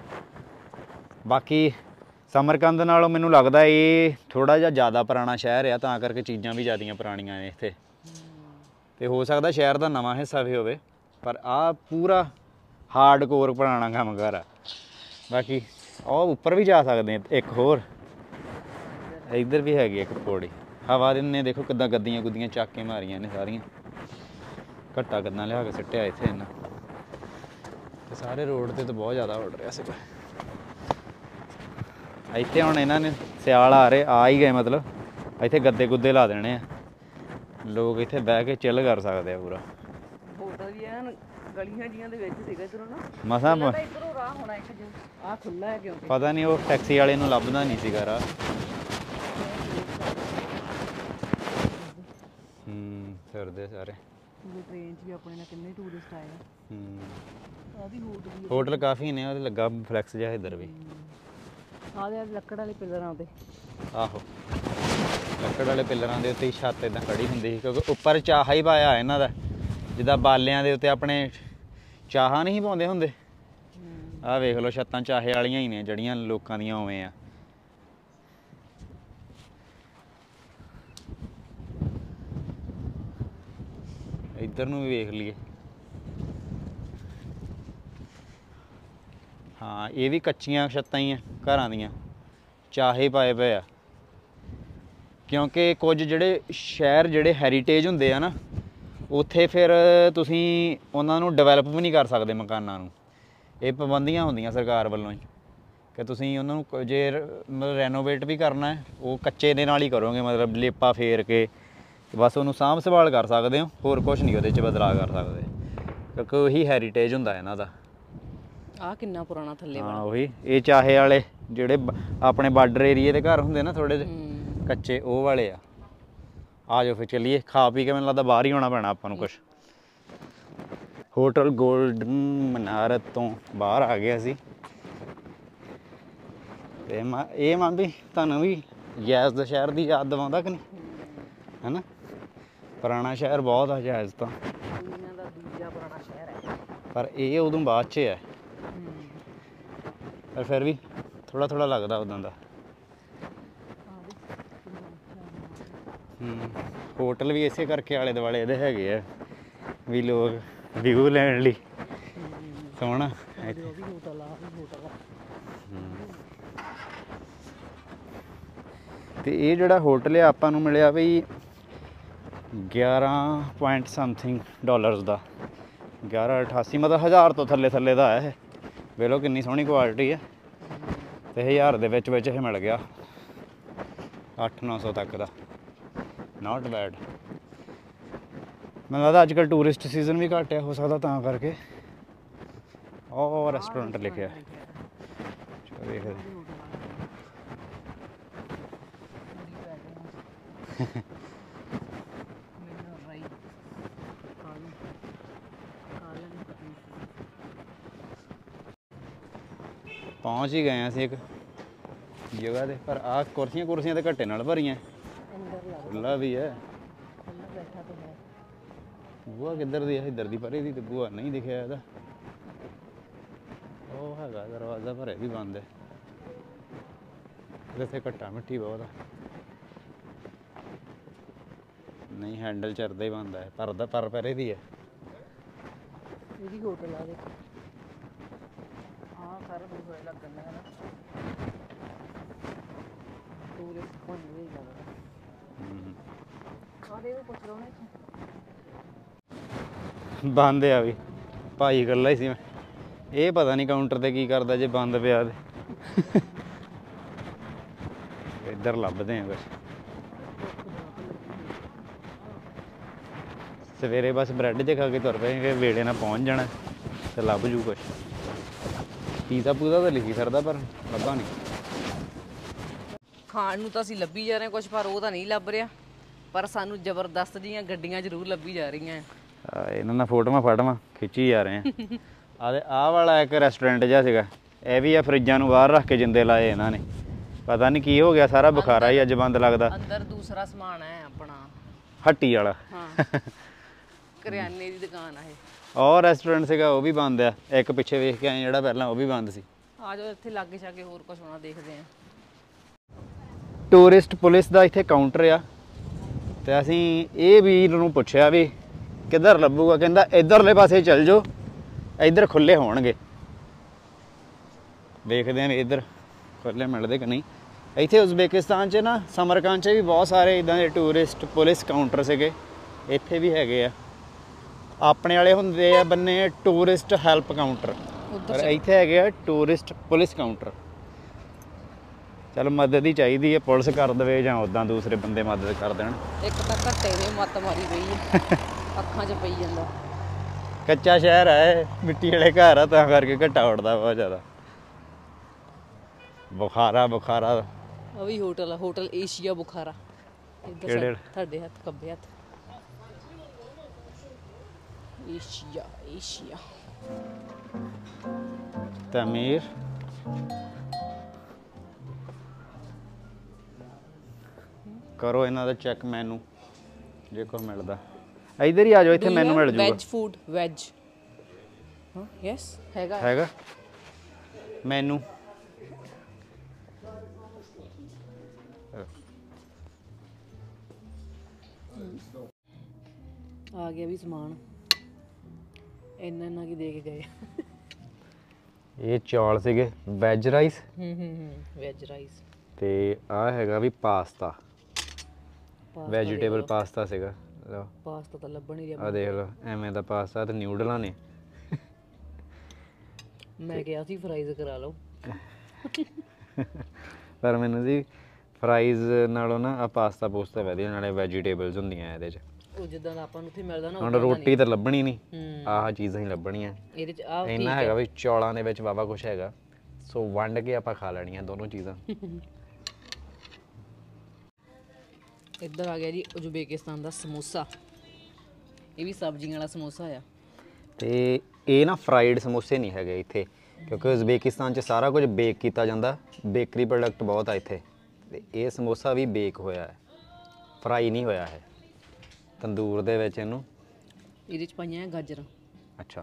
Speaker 1: ਬਾਕੀ ਸਮਰਕੰਦ ਨਾਲੋਂ ਮੈਨੂੰ ਲੱਗਦਾ ਇਹ ਥੋੜ੍ਹਾ ਜਿਹਾ ਜ਼ਿਆਦਾ ਪੁਰਾਣਾ ਸ਼ਹਿਰ ਆ, ਤਾਂ ਕਰਕੇ ਚੀਜ਼ਾਂ ਵੀ ਜ਼ਿਆਦੀਆਂ ਪੁਰਾਣੀਆਂ ਨੇ ਇੱਥੇ। ਤੇ ਹੋ ਸਕਦਾ ਸ਼ਹਿਰ ਦਾ ਨਵਾਂ ਹਿੱਸਾ ਵੀ ਹੋਵੇ, ਪਰ ਆਹ ਪੂਰਾ ਹਾਰਡ ਕੋਰ ਪੁਰਾਣਾ ਕੰਮ ਘਰ ਆ। ਬਾਕੀ ਉਹ ਉੱਪਰ ਵੀ ਜਾ ਸਕਦੇ ਆ। ਇੱਕ ਹੋਰ ਇੱਧਰ ਵੀ ਹੈਗੀ ਇੱਕ ਪੌੜੀ। ਹਵਾ ਦੇ ਨੇ ਦੇਖੋ ਕਿੱਦਾਂ ਗੱਦੀਆਂ ਗੁੱਦੀਆਂ ਚੱਕ ਕੇ ਮਾਰੀਆਂ ਨੇ ਸਾਰੀਆਂ। ਘੱਟਾ ਕਿੱਦਾਂ ਲਿਆ ਕੇ ਸਿੱਟਿਆ ਇੱਥੇ ਇਹਨਾਂ। ਤੇ ਸਾਰੇ ਰੋਡ ਤੇ ਤਾਂ ਬਹੁਤ ਜ਼ਿਆਦਾ ਉੱਡ ਰਿਹਾ ਸੀਗਾ। ਇੱਥੇ ਹੁਣ ਇਹਨਾਂ ਨੇ ਸਿਆਲ ਆ ਹੀ ਗਏ, ਮਤਲਬ ਇੱਥੇ ਗੱਦੇ ਗੁੱਦੇ ਲਾ ਦੇਣੇ ਆ, ਲੋਕ ਇੱਥੇ ਬਹਿ ਕੇ ਚਿੱਲ ਕਰ ਸਕਦੇ ਆ ਪੂਰਾ।
Speaker 2: ਹੋਟਲ ਵੀ ਐਨ ਗਲੀਆਂ ਜੀਆਂ ਦੇ ਵਿੱਚ ਸੀਗਾ ਇਧਰੋਂ ਨਾ,
Speaker 1: ਮਸਾਂ
Speaker 2: ਇਧਰੋਂ ਰਾਹ ਹੋਣਾ ਇੱਕ ਜੋ ਆਹ ਖੁੱਲਾ ਹੈ ਕਿਉਂਕਿ
Speaker 1: ਪਤਾ ਨਹੀਂ ਉਹ ਟੈਕਸੀ ਵਾਲੇ ਨੂੰ ਲੱਭਦਾ ਨਹੀਂ ਸੀਗਾ ਰਾਹ। ਫਿਰਦੇ ਸਾਰੇ।
Speaker 2: ਟ੍ਰੇਨ 'ਚ ਵੀ ਆਪਣੇ ਨਾਲ ਕਿੰਨੇ ਟੂਰਿਸਟ ਆਏ ਆ। ਆਹ ਵੀ
Speaker 1: ਹੋਟਲ ਕਾਫੀ ਨੇ, ਉਹਦੇ ਲੱਗਾ ਫਲੈਕਸ ਜਿਹਾ ਇੱਧਰ ਵੀ।
Speaker 2: ਆਹ ਲੱਕੜ ਵਾਲੇ ਪਿੱਲਰਾਂ ਤੇ,
Speaker 1: ਆਹੋ ਲੱਕੜ ਵਾਲੇ ਪਿੱਲਰਾਂ ਦੇ ਉੱਤੇ ਹੀ ਛੱਤ ਇੱਦਾਂ ਖੜੀ ਹੁੰਦੀ ਸੀ, ਕਿਉਂਕਿ ਉੱਪਰ ਚਾਹਾ ਹੀ ਪਾਇਆ ਇਹਨਾਂ ਦਾ, ਜਿੱਦਾਂ ਬਾਲਿਆਂ ਦੇ ਉੱਤੇ ਆਪਣੇ ਚਾਹਾਂ ਨਹੀਂ ਪਾਉਂਦੇ ਹੁੰਦੇ। ਆਹ ਵੇਖ ਲਓ ਛੱਤਾਂ ਚਾਹੇ ਵਾਲੀਆਂ ਹੀ ਨੇ ਜਿਹੜੀਆਂ ਲੋਕਾਂ ਦੀਆਂ ਉਵੇਂ ਆ। ਇੱਧਰ ਨੂੰ ਵੀ ਵੇਖ ਲਈਏ। ਹਾਂ ਇਹ ਵੀ ਕੱਚੀਆਂ ਛੱਤਾਂ ਹੀ ਆ ਘਰਾਂ ਦੀਆਂ, ਚਾਹੇ ਪਾਏ ਪਏ ਆ, ਕਿਉਂਕਿ ਕੁਝ ਜਿਹੜੇ ਸ਼ਹਿਰ ਜਿਹੜੇ ਹੈਰੀਟੇਜ ਹੁੰਦੇ ਆ ਨਾ, ਉੱਥੇ ਫਿਰ ਤੁਸੀਂ ਉਹਨਾਂ ਨੂੰ ਡਿਵੈਲਪ ਵੀ ਨਹੀਂ ਕਰ ਸਕਦੇ ਮਕਾਨਾਂ ਨੂੰ। ਇਹ ਪਾਬੰਦੀਆਂ ਹੁੰਦੀਆਂ ਸਰਕਾਰ ਵੱਲੋਂ ਹੀ ਕਿ ਤੁਸੀਂ ਉਹਨਾਂ ਨੂੰ ਜੇ ਮਤਲਬ ਰੈਨੋਵੇਟ ਵੀ ਕਰਨਾ ਹੈ ਉਹ ਕੱਚੇ ਦੇ ਨਾਲ ਹੀ ਕਰੋਗੇ, ਮਤਲਬ ਲੇਪਾ ਫੇਰ ਕੇ ਬਸ ਉਹਨੂੰ ਸਾਂਭ ਸੰਭਾਲ ਕਰ ਸਕਦੇ ਹੋ, ਹੋਰ ਕੁਛ ਨਹੀਂ ਉਹਦੇ 'ਚ ਬਦਲਾਅ ਕਰ ਸਕਦੇ, ਕਿਉਂਕਿ ਉਹੀ ਹੈਰੀਟੇਜ ਹੁੰਦਾ ਇਹਨਾਂ ਦਾ।
Speaker 2: ਆਹ ਕਿੰਨਾ ਪੁਰਾਣਾ ਥੱਲੇ
Speaker 1: ਹਾਂ ਉਹੀ ਇਹ ਚਾਹੇ ਵਾਲੇ ਜਿਹੜੇ ਆਪਣੇ ਬਾਰਡਰ ਏਰੀਏ ਦੇ ਘਰ ਹੁੰਦੇ ਨਾ ਥੋੜ੍ਹੇ ਜਿਹੇ ਕੱਚੇ, ਉਹ ਵਾਲੇ ਆ। ਆ ਜਾਓ ਫਿਰ ਚੱਲੀਏ, ਖਾ ਪੀ ਕੇ ਮੈਨੂੰ ਲੱਗਦਾ ਬਾਹਰ ਹੀ ਆਉਣਾ ਪੈਣਾ ਆਪਾਂ ਨੂੰ ਕੁਛ। ਹੋਟਲ ਗੋਲਡਨ ਮਨਾਰਤ ਤੋਂ ਬਾਹਰ ਆ ਗਏ ਅਸੀਂ। ਤੇ ਇਹ ਮਾਂ ਵੀ ਤੁਹਾਨੂੰ ਵੀ ਯੈਸ ਦਾ ਸ਼ਹਿਰ ਦੀ ਯਾਦ ਦਿਵਾਉਂਦਾ ਕਿ ਨਹੀਂ, ਹੈ ਨਾ? ਪੁਰਾਣਾ ਸ਼ਹਿਰ ਬਹੁਤ ਆ ਯੈਸ ਤਾਂ,
Speaker 2: ਇਹਨਾਂ ਦਾ ਦੂਜਾ ਪੁਰਾਣਾ ਸ਼ਹਿਰ ਹੈ,
Speaker 1: ਪਰ ਇਹ ਉਦੋਂ ਬਾਅਦ 'ਚ ਹੈ। ਪਰ ਫਿਰ ਵੀ ਥੋੜ੍ਹਾ ਥੋੜ੍ਹਾ ਲੱਗਦਾ ਉਦੋਂ ਦਾ। ਹੋਟਲ ਵੀ ਇਸੇ ਕਰਕੇ ਆਲੇ ਦੁਆਲੇ ਇਹਦੇ ਹੈਗੇ ਆ ਵੀ ਲੋਕ ਵਿਊ ਲੈਣ ਲਈ ਸੋਹਣਾ। ਤੇ ਇਹ ਜਿਹੜਾ ਹੋਟਲ ਆ ਆਪਾਂ ਨੂੰ ਮਿਲਿਆ ਬਈ 11 ਪੁਆਇੰਟ ਸਮਥਿੰਗ ਡਾਲਰਸ ਦਾ, 1188, ਮਤਲਬ 1000 ਤੋਂ ਥੱਲੇ ਥੱਲੇ ਦਾ ਹੈ ਇਹ। ਵੇਖ ਲਓ ਕਿੰਨੀ ਸੋਹਣੀ ਕੁਆਲਿਟੀ ਹੈ। ਤੇ 1000 ਦੇ ਵਿੱਚ ਇਹ ਮਿਲ ਗਿਆ 800-900 ਤੱਕ ਦਾ, ਨਾਟ ਬੈਡ। ਮੈਨੂੰ ਲੱਗਦਾ ਅੱਜ ਕੱਲ੍ਹ ਟੂਰਿਸਟ ਸੀਜ਼ਨ ਵੀ ਘੱਟ ਹੋ ਸਕਦਾ ਤਾਂ ਕਰਕੇ। ਉਹ ਰੈਸਟੋਰੈਂਟ ਲਿਖਿਆ, ਚਲੋ ਵੇਖਦੇ। ਪਹੁੰਚ ਹੀ ਗਏ ਅਸੀਂ ਇੱਕ ਜਗ੍ਹਾ 'ਤੇ, ਪਰ ਆਹ ਕੁਰਸੀਆਂ ਤੇ ਘੱਟੇ ਨਾਲ ਭਰੀਆਂ, ਖੁੱਲ੍ਹਾ ਵੀ ਹੈ। ਬੂਹਾ ਕਿੱਧਰ ਦੀ ਹੈ? ਇੱਧਰ ਦੀ ਪਰੇ ਦੀ, ਤੇ ਬੂਹਾ ਨਹੀਂ ਦਿਖਿਆ ਇਹਦਾ। ਉਹ ਹੈਗਾ ਦਰਵਾਜ਼ਾ, ਪਰ ਇਹ ਵੀ ਬੰਦ ਹੈ। ਇੱਥੇ ਘੱਟਾ ਮਿੱਟੀ ਬਹੁਤ ਆ, ਨਹੀਂ ਹੈਂਡਲ ਚਰਦਾ ਹੀ ਬੰਦ ਹੈ, ਪਰ ਪਰੇ ਦੀ ਹੈ।
Speaker 2: ਇਹ ਵੀ ਹੋਟਲ ਆ ਦੇਖੋ, ਹਾਂ ਸਾਰਾ ਦੂਰ ਹੋਏ ਲੱਗਣ ਦਾ ਨਾ ਟੂਰਿਸਟ ਕੋਲ ਨਹੀਂ ਜਾਣਾ। ਆਦੇ ਉਹ ਪੁੱਛ ਲਓ ਨਾ,
Speaker 1: ਬੰਦ ਆ ਵੀ ਭਾਈ ਇਕੱਲਾ ਹੀ ਸੀ ਮੈਂ। ਇਹ ਪਤਾ ਨਹੀਂ ਕਾਊਂਟਰ ਤੇ ਕੀ ਕਰਦਾ ਜੇ ਬੰਦ ਪਿਆ ਤੇ। ਇੱਧਰ ਲੱਭਦੇ ਆ ਕੁਛ। ਸਵੇਰੇ ਬਸ ਬ੍ਰੈਡ ਜੇ ਖਾ ਕੇ ਤੁਰ ਪਏ ਕਿ ਵੇੜੇ ਨਾਲ ਪਹੁੰਚ ਜਾਣਾ ਤੇ ਲੱਭ ਜੂ ਕੁਛ। ਪੀਜ਼ਾ ਪੂਜ਼ਾ ਤਾਂ ਲਿਖੀ ਫਿਰਦਾ ਪਰ ਲੱਭਾ ਨਹੀਂ।
Speaker 2: ਖਾਣ ਨੂੰ ਤਾਂ ਅਸੀਂ ਲੱਭੀ ਜਾ ਰਹੇ ਹਾਂ ਕੁਛ, ਪਰ ਉਹ ਤਾਂ ਨਹੀਂ ਲੱਭ ਰਿਹਾ। ਪਰ ਸਾਨੂੰ ਜ਼ਬਰਦਸਤ ਜੀਆਂ ਗੱਡੀਆਂ ਜ਼ਰੂਰ ਲੱਭੀ ਜਾ ਰਹੀਆਂ।
Speaker 1: ਇਹਨਾਂ ਨਾਲ ਫੋਟੋਆਂ ਫਾਟੋਆਂ ਖਿੱਚੀ ਜਾ ਰਹੇ ਆ। ਆਹ ਵਾਲਾ ਇੱਕ ਰੈਸਟੋਰੈਂਟ ਜਿਹਾ ਸੀਗਾ, ਇਹ ਵੀ ਆ ਫਰਿੱਜਾਂ ਨੂੰ ਬਾਹਰ ਰੱਖ ਕੇ ਜਿੰਦੇ ਲਾਏ ਇਹਨਾਂ ਨੇ। ਪਤਾ ਨਹੀਂ ਕੀ ਹੋ ਗਿਆ, ਸਾਰਾ ਬੁਖਾਰਾ ਹੀ ਅੱਜ ਬੰਦ ਲੱਗਦਾ।
Speaker 2: ਅੰਦਰ ਦੂਸਰਾ ਸਮਾਨ ਹੈ ਆਪਣਾ
Speaker 1: ਹੱਟੀ ਵਾਲਾ,
Speaker 2: ਹਾਂ ਕਰਿਆਨੇ ਦੀ ਦੁਕਾਨ ਆ ਇਹ।
Speaker 1: ਉਹ ਰੈਸਟੋਰੈਂਟ ਸੀਗਾ ਉਹ ਵੀ ਬੰਦ ਆ। ਇੱਕ ਪਿੱਛੇ ਵੇਖ ਕੇ ਆਏ ਜਿਹੜਾ ਪਹਿਲਾਂ, ਉਹ ਵੀ ਬੰਦ ਸੀ।
Speaker 2: ਆ ਜਾਓ ਇੱਥੇ ਲਾਗੇ ਛਾਗੇ ਹੋਰ ਕੁਝ ਹੋਣਾ ਦੇਖਦੇ ਆ।
Speaker 1: ਟੂਰਿਸਟ ਪੁਲਿਸ ਦਾ ਇੱਥੇ ਕਾਊਂਟਰ ਆ, ਤੇ ਅਸੀਂ ਇਹ ਵੀਰ ਨੂੰ ਪੁੱਛਿਆ ਵੀ ਕਿੱਧਰ ਲੱਭੂਗਾ। ਕਹਿੰਦਾ ਇੱਧਰਲੇ ਪਾਸੇ ਚੱਲ ਜਾਓ, ਇੱਧਰ ਖੁੱਲੇ ਹੋਣਗੇ। ਵੇਖਦੇ ਆਂ ਵੀ ਇੱਧਰ ਖੁੱਲੇ ਮਿਲਦੇ ਕਿ ਨਹੀਂ। ਇੱਥੇ ਉਜ਼ਬੇਕਿਸਤਾਨ 'ਚ ਨਾ ਸਮਰਕੰਦ 'ਚ ਵੀ ਬਹੁਤ ਸਾਰੇ ਇਦਾਂ ਦੇ ਟੂਰਿਸਟ ਪੁਲਿਸ ਕਾਊਂਟਰ ਸੀਗੇ, ਇੱਥੇ ਵੀ ਹੈਗੇ ਆ। ਆਪਣੇ ਵਾਲੇ ਹੁੰਦੇ ਆ ਬੰਨੇ ਟੂਰਿਸਟ ਹੈਲਪ ਕਾਊਂਟਰ, ਪਰ ਇੱਥੇ ਹੈਗੇ ਆ ਟੂਰਿਸਟ ਪੁਲਿਸ ਕਾਊਂਟਰ। ਚਲ ਮਦਦ ਹੀ ਚਾਹੀਦੀ ਹੈ, ਪੁਲਿਸ ਕਰ ਦੇਵੇ ਜਾਂ ਉੱਦਾਂ ਦੂਸਰੇ ਬੰਦੇ ਮਦਦ ਕਰ ਦੇਣ।
Speaker 2: ਇੱਕ ਤਾਂ ਘੱਟੇ ਨੇ ਮੱਤ ਮਾਰੀ ਪਈ ਹੈ ਅੱਖਾਂ 'ਚ ਪਈ ਜਾਂਦਾ।
Speaker 1: ਕੱਚਾ ਸ਼ਹਿਰ ਹੈ, ਮਿੱਟੀ ਵਾਲੇ ਘਰ ਆ, ਤਾਂ ਕਰਕੇ ਘੱਟਾ ਉੱਡਦਾ ਬਹੁਤ ਜ਼ਿਆਦਾ। ਬੁਖਾਰਾ
Speaker 2: ਉਹ ਵੀ ਹੋਟਲ ਆ, ਹੋਟਲ ਏਸ਼ੀਆ ਬੁਖਾਰਾ।
Speaker 1: ਕਿਹੜੇ?
Speaker 2: ਤੁਹਾਡੇ ਹੱਥ ਖੱਬੇ ਹੱਥ ਏਸ਼ੀਆ
Speaker 1: ਤਮੀਰ। ਕਰੋ ਇਹਨਾਂ ਦਾ ਚੈੱਕ ਮੈਨੂ, ਜੇ ਕੁਛ ਮਿਲਦਾ। ਇੱਧਰ ਹੀ ਆ ਜਾਓ, ਇੱਥੇ ਮੈਨੂੰ ਮਿਲ ਜੂਗਾ।
Speaker 2: Veg food, veg. ਹਾਂ ਯੈਸ ਹੈਗਾ
Speaker 1: ਮੈਨੂ।
Speaker 2: ਆ ਗਿਆ ਵੀ ਸਮਾਨ, ਇੰਨਾ ਕੀ ਦੇ ਕੇ ਗਏ।
Speaker 1: ਇਹ ਚੌਲ ਸੀਗੇ ਵੈਜ ਰਾਈਸ,
Speaker 2: ਵੈਜ ਰਾਈਸ।
Speaker 1: ਤੇ ਆ ਹੈਗਾ ਵੀ ਪਾਸਤਾ, ਵੈਜੀਟੇਬਲ ਪਾਸਤਾ ਸੀਗਾ। ਲਓ
Speaker 2: ਪਾਸਤਾ ਤਾਂ ਲੱਭਣ ਹੀ ਰਿਹਾ।
Speaker 1: ਆ ਦੇਖ ਲਓ, ਐਵੇਂ ਦਾ ਪਾਸਤਾ ਤੇ ਨਿਊਡਲਾਂ ਨੇ।
Speaker 2: ਮੈਂ ਕਿਹਾ ਸੀ ਫਰਾਈਜ਼ ਕਰਾ ਲਓ,
Speaker 1: ਪਰ ਮੈਨੂੰ ਜੀ ਫਰਾਈਜ਼ ਨਾਲੋਂ ਨਾ ਆ ਪਾਸਤਾ ਪੂਸਤਾ ਵਧੀਆ, ਨਾਲੇ ਵੈਜੀਟੇਬਲਸ ਹੁੰਦੀਆਂ ਇਹਦੇ 'ਚ।
Speaker 2: ਉਹ ਜਿੱਦਾਂ ਦਾ ਆਪਾਂ ਨੂੰ ਉੱਥੇ ਮਿਲਦਾ ਨਾ,
Speaker 1: ਹੁਣ ਰੋਟੀ ਤਾਂ ਲੱਭਣੀ ਨਹੀਂ, ਆਹ ਚੀਜ਼ਾਂ ਹੀ ਲੱਭਣੀਆਂ।
Speaker 2: ਇਹਦੇ 'ਚ ਆ
Speaker 1: ਇੰਨਾ ਹੈਗਾ ਵੀ ਚੌਲਾਂ ਦੇ ਵਿੱਚ ਵਾਵਾ ਕੁਛ ਹੈਗਾ, ਸੋ ਵੰਡ ਕੇ ਆਪਾਂ ਖਾ ਲੈਣੀਆਂ ਦੋਨੋਂ ਚੀਜ਼ਾਂ।
Speaker 2: ਇੱਧਰ ਆ ਗਿਆ ਜੀ ਉਜ਼ਬੇਕਿਸਤਾਨ ਦਾ ਸਮੋਸਾ। ਇਹ ਵੀ ਸਬਜ਼ੀਆਂ ਵਾਲਾ ਸਮੋਸਾ ਆ।
Speaker 1: ਤੇ ਇਹ ਨਾ ਫਰਾਈਡ ਸਮੋਸੇ ਨਹੀਂ ਹੈਗੇ ਇੱਥੇ, ਕਿਉਂਕਿ ਉਜ਼ਬੇਕਿਸਤਾਨ 'ਚ ਸਾਰਾ ਕੁਝ ਬੇਕ ਕੀਤਾ ਜਾਂਦਾ, ਬੇਕਰੀ ਪ੍ਰੋਡਕਟ ਬਹੁਤ ਆ ਇੱਥੇ। ਤੇ ਇਹ ਸਮੋਸਾ ਵੀ ਬੇਕ ਹੋਇਆ ਹੈ, ਫਰਾਈ ਨਹੀਂ ਹੋਇਆ ਹੈ, ਤੰਦੂਰ ਦੇ ਵਿੱਚ ਇਹਨੂੰ।
Speaker 2: ਇਹਦੇ 'ਚ ਪਾਈਆਂ ਆ ਗਾਜਰਾਂ।
Speaker 1: ਅੱਛਾ,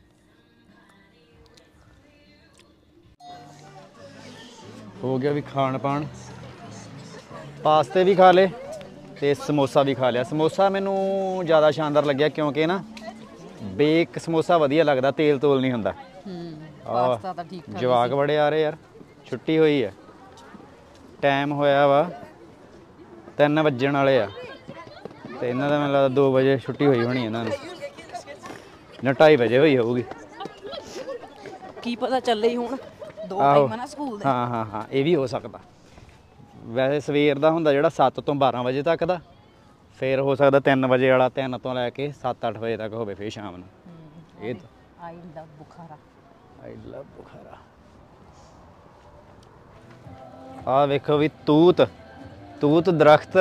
Speaker 1: ਹੋ ਗਿਆ ਵੀ ਖਾਣ ਪਾਣ। ਪਾਸਤੇ ਵੀ ਖਾ ਲਏ ਤੇ ਸਮੋਸਾ ਵੀ ਖਾ ਲਿਆ। ਸਮੋਸਾ ਮੈਨੂੰ ਜ਼ਿਆਦਾ ਸ਼ਾਨਦਾਰ ਲੱਗਿਆ, ਕਿਉਂਕਿ ਨਾ ਬੇਕ ਸਮੋਸਾ ਵਧੀਆ ਲੱਗਦਾ, ਤੇਲ ਤੋਲ ਨਹੀਂ ਹੁੰਦਾ।
Speaker 2: ਪਾਸਤਾ ਤਾਂ ਠੀਕ ਠਾਕ।
Speaker 1: ਜਵਾਕ ਬੜੇ ਆ ਰਹੇ ਯਾਰ, ਛੁੱਟੀ ਹੋਈ ਹੈ, ਟਾਈਮ ਹੋਇਆ ਵਾ 3 ਵੱਜਣ ਵਾਲੇ ਆ, ਤੇ ਇਹਨਾਂ ਦਾ ਮੈਨੂੰ ਲੱਗਦਾ 2 ਵਜੇ ਛੁੱਟੀ ਹੋਈ ਹੋਣੀ ਇਹਨਾਂ ਨੂੰ, ਜਾਂ 2:30 ਵਜੇ ਹੋਈ ਹੋਊਗੀ।
Speaker 2: ਕੀ ਪਤਾ ਚੱਲੇ ਹੀ ਹੁਣ 2 ਟਾਈਮ ਨਾ ਸਕੂਲ ਦੇ।
Speaker 1: ਹਾਂ ਇਹ ਵੀ ਹੋ ਸਕਦਾ। ਵੈਸੇ ਸਵੇਰ ਦਾ ਹੁੰਦਾ ਜਿਹੜਾ 7 ਤੋਂ 12 ਵਜੇ ਤੱਕ ਦਾ, ਫਿਰ ਹੋ ਸਕਦਾ 3 ਵਜੇ ਵਾਲਾ 3 ਤੋਂ ਲੈ ਕੇ 7-8 ਵਜੇ ਤੱਕ ਹੋਵੇ, ਫਿਰ ਸ਼ਾਮ ਨੂੰ। ਇਹ
Speaker 2: ਆਈ ਲਵ ਬੁਖਾਰਾ।
Speaker 1: ਆਹ ਵੇਖੋ ਵੀ ਤੂਤ ਦਰਖਤ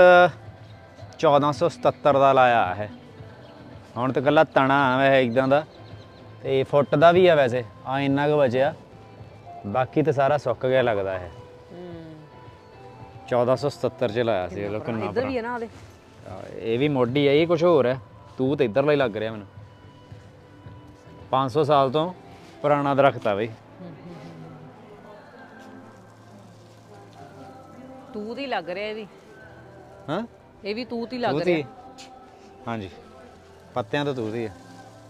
Speaker 1: 1477 ਦਾ ਲਾਇਆ ਹੈ। ਹੁਣ ਤਾਂ ਇਕੱਲਾ ਤਣਾ ਹੈ ਇੱਦਾਂ ਦਾ, ਤੇ ਫੁੱਟ ਦਾ ਵੀ ਆ ਵੈਸੇ। ਆ ਇੰਨਾ ਕੁ ਬਚਿਆ, ਬਾਕੀ ਤਾਂ ਸਾਰਾ ਸੁੱਕ ਗਿਆ ਲੱਗਦਾ ਹੈ। 1477 ਚ ਲਾਇਆ ਸੀ। ਲੋ ਕਿੰਨਾ
Speaker 2: ਇੱਧਰ ਵੀ ਹੈ ਨਾ,
Speaker 1: ਇਹ ਵੀ ਮੋਢੀ ਹੈ, ਇਹ ਕੁਝ ਹੋਰ ਹੈ। ਤੂਤ ਇੱਧਰਲਾ ਹੀ ਲੱਗ ਰਿਹਾ ਮੈਨੂੰ। 500 ਸਾਲ ਤੋਂ ਪੁਰਾਣਾ ਦਰਖਤ ਆ ਬਈ।
Speaker 2: ਤੂਤ ਹੀ ਲੱਗ ਰਿਹਾ ਇਹ ਵੀ।
Speaker 1: ਹਾਂ
Speaker 2: ਇਹ ਵੀ ਤੂਤ ਹੀ ਲੱਗ ਰਿਹਾ।
Speaker 1: ਹਾਂਜੀ, ਪੱਤਿਆਂ ਤੋਂ ਤੂਤ ਹੀ ਹੈ।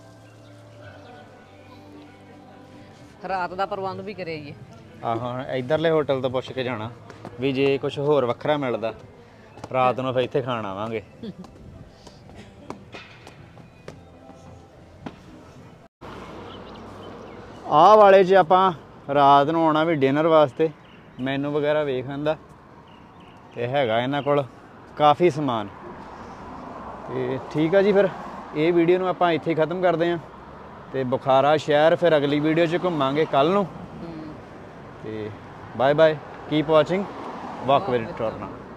Speaker 2: ਰਾਤ ਦਾ ਪ੍ਰਬੰਧ ਵੀ ਕਰਿਆ ਜੀ।
Speaker 1: ਆਹੋ, ਇੱਧਰਲੇ ਹੋਟਲ ਤੋਂ ਪੁੱਛ ਕੇ ਜਾਣਾ ਵੀ ਜੇ ਕੁਝ ਹੋਰ ਵੱਖਰਾ ਮਿਲਦਾ ਰਾਤ ਨੂੰ ਫਿਰ ਇੱਥੇ ਖਾਣ ਆਵਾਂਗੇ। ਆਹ ਵਾਲੇ 'ਚ ਆਪਾਂ ਰਾਤ ਨੂੰ ਆਉਣਾ ਵੀ ਡਿਨਰ ਵਾਸਤੇ। ਮੈਨੂ ਵਗੈਰਾ ਵੇਖ ਆਂਦਾ, ਤੇ ਹੈਗਾ ਇਹਨਾਂ ਕੋਲ ਕਾਫੀ ਸਮਾਨ। ਤੇ ਠੀਕ ਆ ਜੀ, ਫਿਰ ਇਹ ਵੀਡੀਓ ਨੂੰ ਆਪਾਂ ਇੱਥੇ ਖਤਮ ਕਰਦੇ ਹਾਂ। ਤੇ ਬੁਖਾਰਾ ਸ਼ਹਿਰ ਫਿਰ ਅਗਲੀ ਵੀਡੀਓ 'ਚ ਘੁੰਮਾਂਗੇ ਕੱਲ ਨੂੰ। ਤੇ bye bye, keep watching walk with ਟੋਰਨਾ।